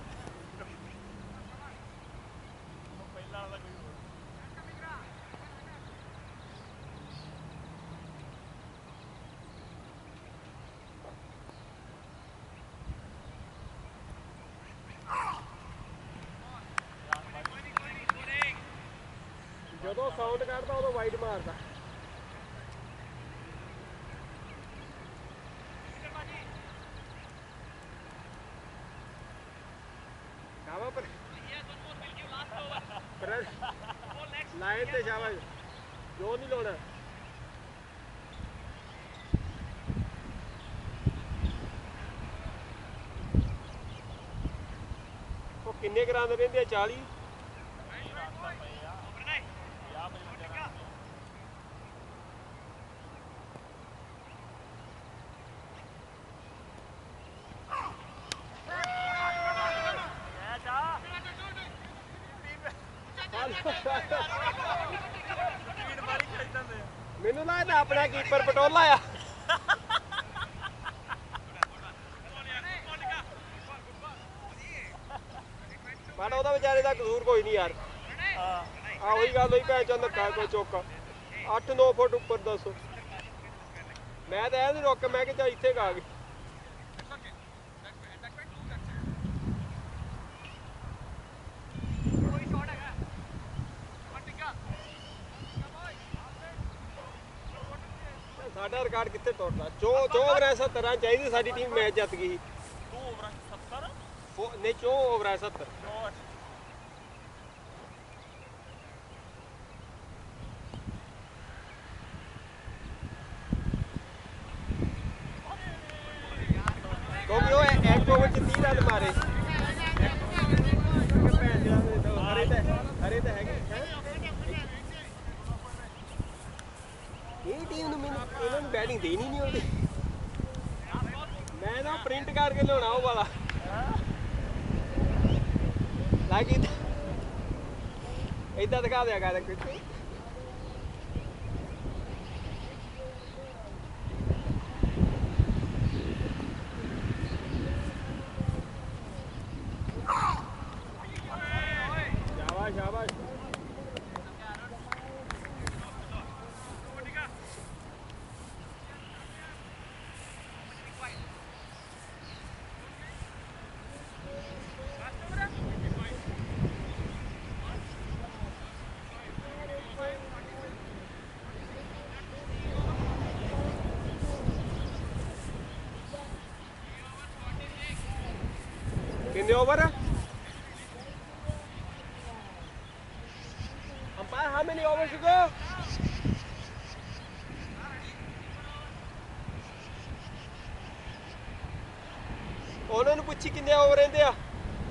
ਜਦੋਂ ਸਾਊਂਡ ਕੱਢਦਾ ਉਦੋਂ ਵਾਈਡ ਮਾਰਦਾ ਕਾਵਾ ਪਰ ਲਾਈਨ ਤੇ ਸ਼ਾਬਾਸ਼ ਜੋ ਨਹੀਂ ਲਾਉਣਾ ਉਹ ਕਿੰਨੇ ਕੁ ਰਨ ਰਹਿੰਦੇ ਆ 40 ਮੈਨੂੰ ਲੱਗਦਾ ਆਪਣਾ ਕੀਪਰ ਪਟੋਲਾ ਆ ਪਰ ਉਹਦਾ ਵਿਚਾਰੇ ਦਾ ਕਸੂਰ ਕੋਈ ਨਹੀਂ ਯਾਰ ਆ ਉਹੀ ਗੱਲ ਹੋਈ ਭੈਣ ਚੋਂ ਧੱਕਾ ਕੋਈ ਚੌਕਾ 8-9 ਫੁੱਟ ਉੱਪਰ ਦੱਸੋ ਮੈਂ ਤਾਂ ਇਹ ਨਹੀਂ ਰੁਕ ਮੈਂ ਕਿ ਚੱਲ ਇੱਥੇ ਗਾ ਗਈ ਸਾਡਾ ਰਿਕਾਰਡ ਕਿੱਥੇ ਟੁੱਟਦਾ ਜੋ ਓਵਰਾਂ 70 ਰਨ ਚਾਹੀਦੀ ਸਾਡੀ ਟੀਮ ਮੈਚ ਜਿੱਤ ਗਈ 2 ਓਵਰਾਂ 70 ਨਹੀਂ 4 ਓਵਰਾਂ 70 ਕਿਉਂਕਿ ਉਹ ਇੱਕ ਓਵਰ ਚ 30 ਰਨ ਮਾਰੇ ਹਰੇ ਤਾਂ ਹੈਗੇ ਇਹ ਟੀਮ ਨੂੰ ਮੈਨੂੰ ਇਹਨਾਂ ਨੂੰ ਬੈਟਿੰਗ ਦੇਣੀ ਨਹੀਂ ਆਉਂਦੀ ਮੈਂ ਨਾ ਪ੍ਰਿੰਟ ਕਰਕੇ ਲਿਆਉਣਾ ਉਹ ਵਾਲਾ ਲਾਗੀ ਏਦਾਂ ਦਿਖਾ ਦਿਆ ਕਰ ਕੁਝ कितने ओवर है? Umpire, how many overs to go? ਉਹਨਾਂ ਨੂੰ ਪੁੱਛੀ ਕਿੰਨੇ ਓਵਰ ਰਹਿੰਦੇ ਆ?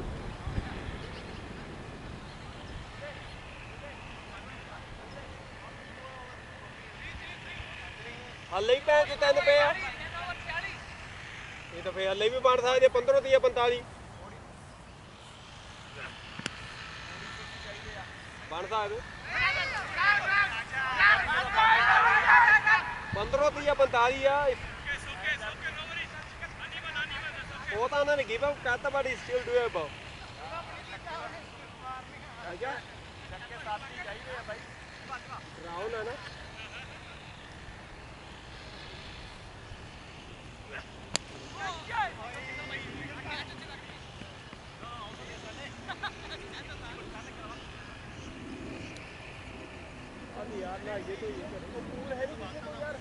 ਹੱਲੇ ਹੀ ਪੈਣ ਚ 3 ਪਏ ਆ। ਇਹ ਤਾਂ ਫੇਰ ਹੱਲੇ ਵੀ ਬਣ ਸਕਦੇ 15 ਜਾਂ 45 ਬਣ ਸਕਦੇ 15 ਜਾਂ 45 ਆ। ਉਹ ਤਾਂ ਉਹਨਾਂ ਨੇ ਗਿਵ ਅਪ ਕਰਤਾ ਬਟ ਇਟ ਸਟਿਲ ਡੂਏਬਲ। ਅੱਛਾ ਰਾਉਣ ਹੈ ਨਾ। यार ना ये तो ये पूल है नहीं तो यार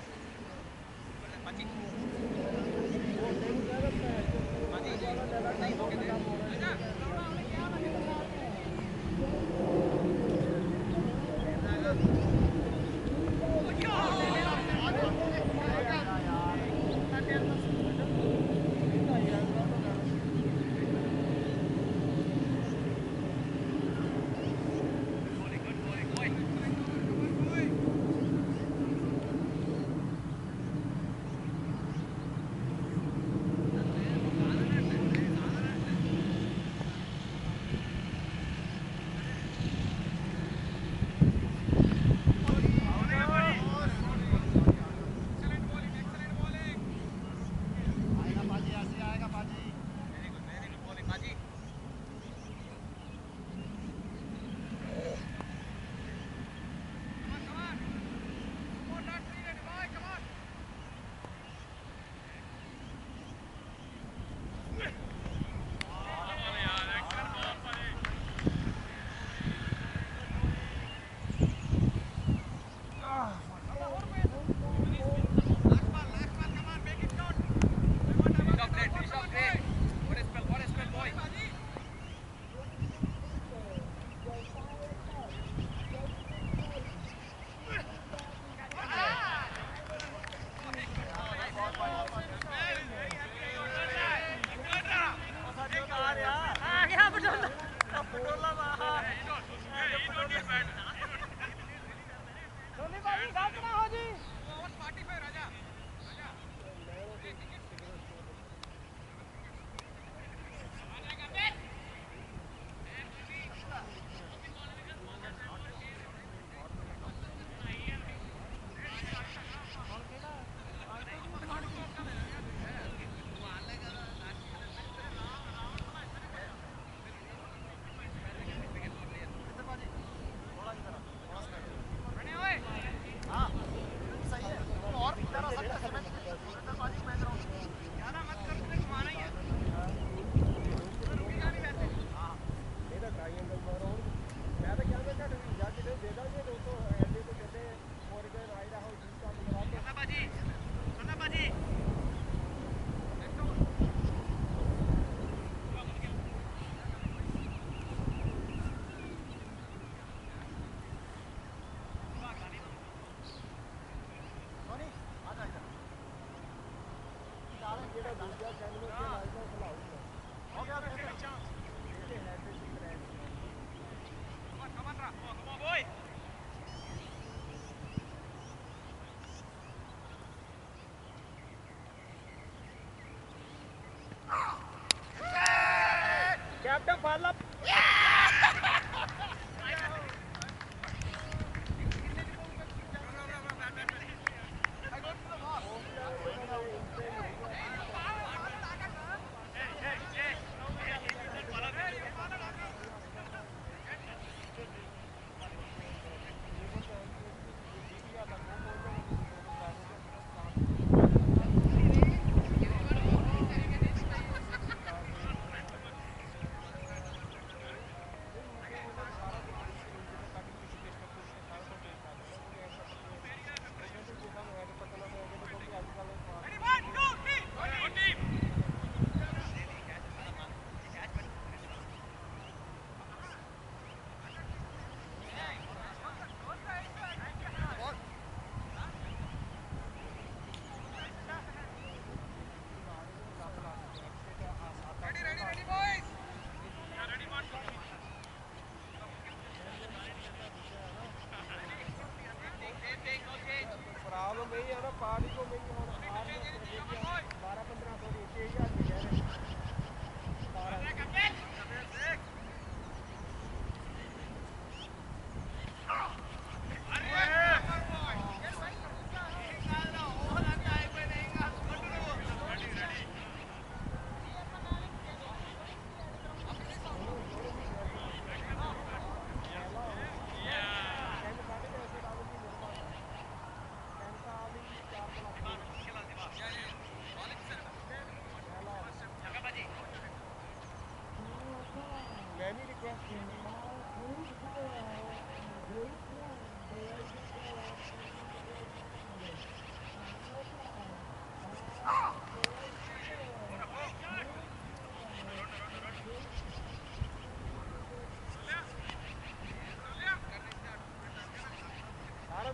कैप्टन फॉलो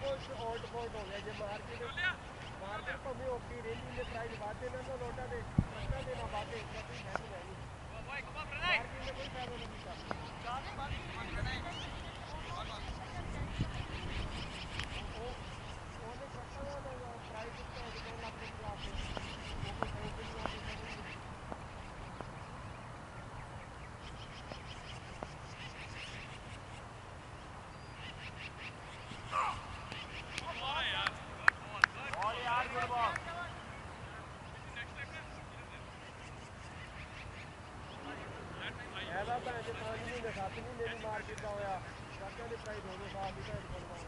ਕੁਛ ਆਊਟ ਫੋਲਟ ਹੋ ਗਿਆ ਜੇ ਮਾਰਕੀਟ ਭਾਵੇਂ ਔਖੀ ਰਹਿੰਦੀ ਨੇ ਪ੍ਰਾਈਸ ਵਾਧੇ ਨਾ ਨੋਟਾਂ ਦੇ ਰਸਤਾ ਦੇ ਨਾ ਵਾਧੇ ਤਾਂ ਕੋਈ ਫਾਇਦਾ ਹੈ ਨਹੀਂ ਮਾਰਕੀਟ ਨੇ ਕੋਈ ਫਾਇਦਾ ਨਹੀਂ ਕੀਤਾ ਉਹਨੇ ਸਸਤਾ ਦਾ ਪ੍ਰਾਈਸ ਉੱਤੇ 2 ਲੱਖ ਦੇ ਖਿਲਾਫ ਉਹ ਕੋਈ ਸਹੀ ਨਹੀਂ ਆਉਂਦੀ ਇਹਦਾ ਭੈਣ ਜੇ 5 ਮਹੀਨੇ 7 ਮਹੀਨੇ ਦੀ ਮਾਰਕੀਟ ਦਾ ਹੋਇਆ ਕਾਕਿਆਂ ਦੇ ਪ੍ਰਾਈਸ 2 ਸਾਲ ਦੀ ਭੈਣ ਬਣਦਾ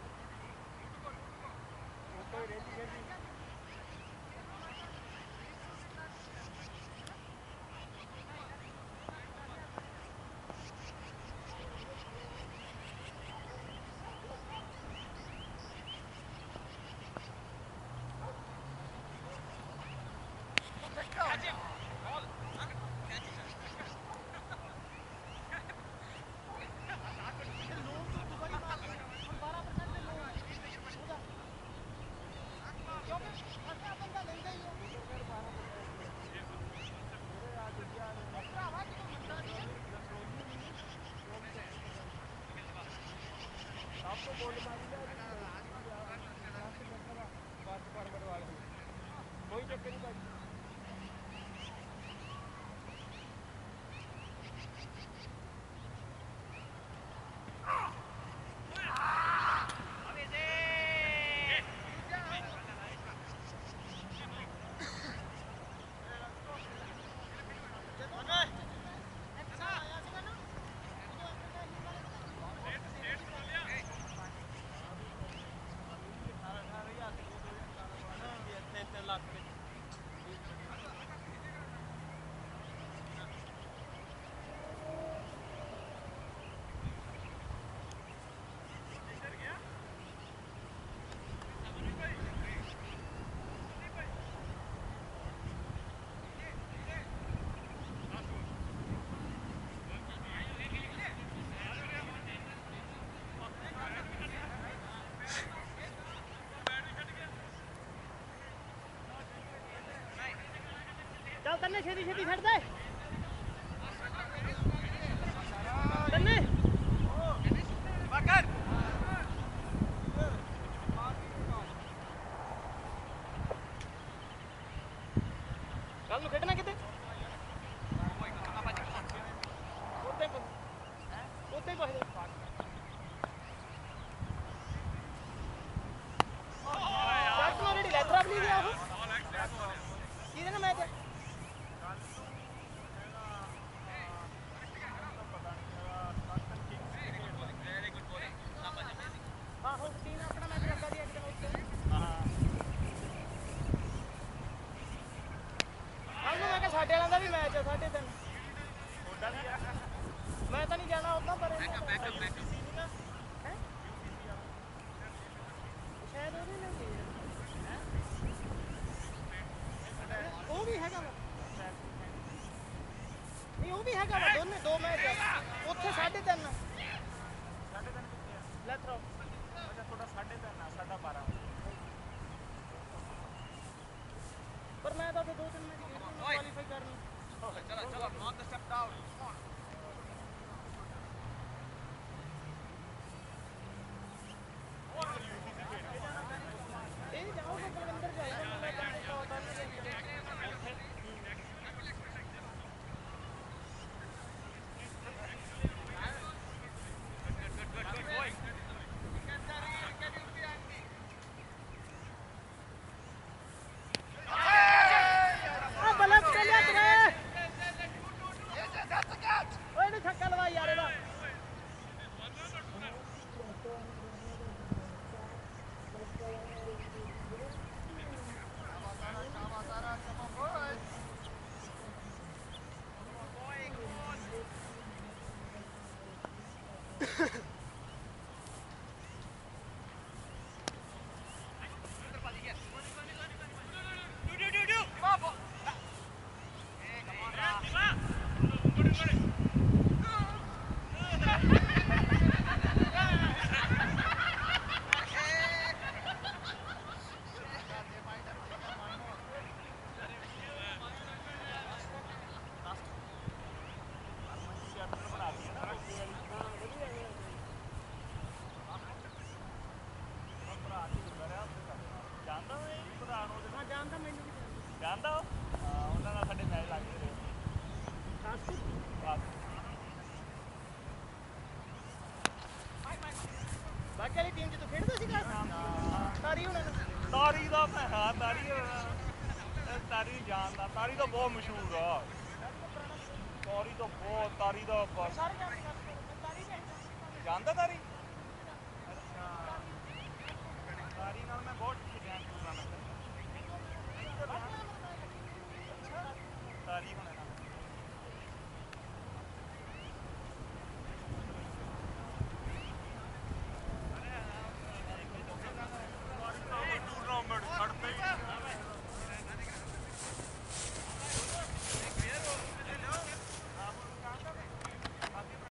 ਉਹ ਕੋਈ ਰਹਿੰਦੀ ਕੋਈ ਚੱਕਰ ਨਹੀਂ ਭਾਜੀ ਚੱਲ ਤੰਨੇ ਛੇਤੀ ਛੇਤੀ ਛੱਡ ਦੇ ਤੰਨੇ ਬਾਕਰ ਕੱਲ ਨੂੰ ਖੇਡਣਾ ਕਿਤੇ ਉੱਤੇ ਪਹੁੰਚ ਜਾ ਰੈਡੀ ਲੈਟਰ ਆਪ ਨਹੀਂ ਗਿਆ ਉਹ ਕਿਹਦੇ ਨਾਲ ਮੈਚ ਹੈ ਸਾਡੇ ਵਾਲਿਆਂ ਦਾ ਵੀ ਮੈਚ ਹੈ 3:30 ਮੈਂ ਤਾਂ ਨਹੀਂ ਜਾਣਾ ਉਦਾਂ ਪਰ ਸ਼ਾਇਦ ਉਹਦੇ ਨਾਲ ਉਹ ਵੀ ਹੈਗਾ ਵਾ ਨਹੀਂ ਉਹ ਵੀ ਹੈਗਾ ਵਾ ਦੋਨੇ 2 ਮੈਚ ਉੱਥੇ 3:30 ਲੈ ਥਰੋ ਅੱਛਾ ਤੁਹਾਡਾ 3:30 ਸਾਡਾ 12 ਪਰ ਮੈਂ ਤਾਂ 2-3 ਮੈਚ qualify करनी चलो चलो नॉट द स्टेप डाउन ए जाओ तो अंदर जाएगा ਜਾਣਦਾ ਉਹ? ਹਾਂ ਉਹਨਾਂ ਨਾਲ ਸਾਡੇ ਮੈਚ ਲੱਗਦੇ ਰਹੇ ਬਾਕੀ ਵਾਲੀ ਟੀਮ 'ਚ ਤੂੰ ਖੇਡਦਾ ਸੀਗਾ ਤਾਰੀ ਹੋਣਾ ਤਾਰੀ ਦਾ ਹਾਂ ਤਾਰੀ ਜਾਣਦਾ ਤਾਰੀ ਤਾਂ ਬਹੁਤ ਮਸ਼ਹੂਰ ਆ ਤਾਰੀ ਦਾ ਬਸ ਜਾਣਦਾ ਤਾਰੀ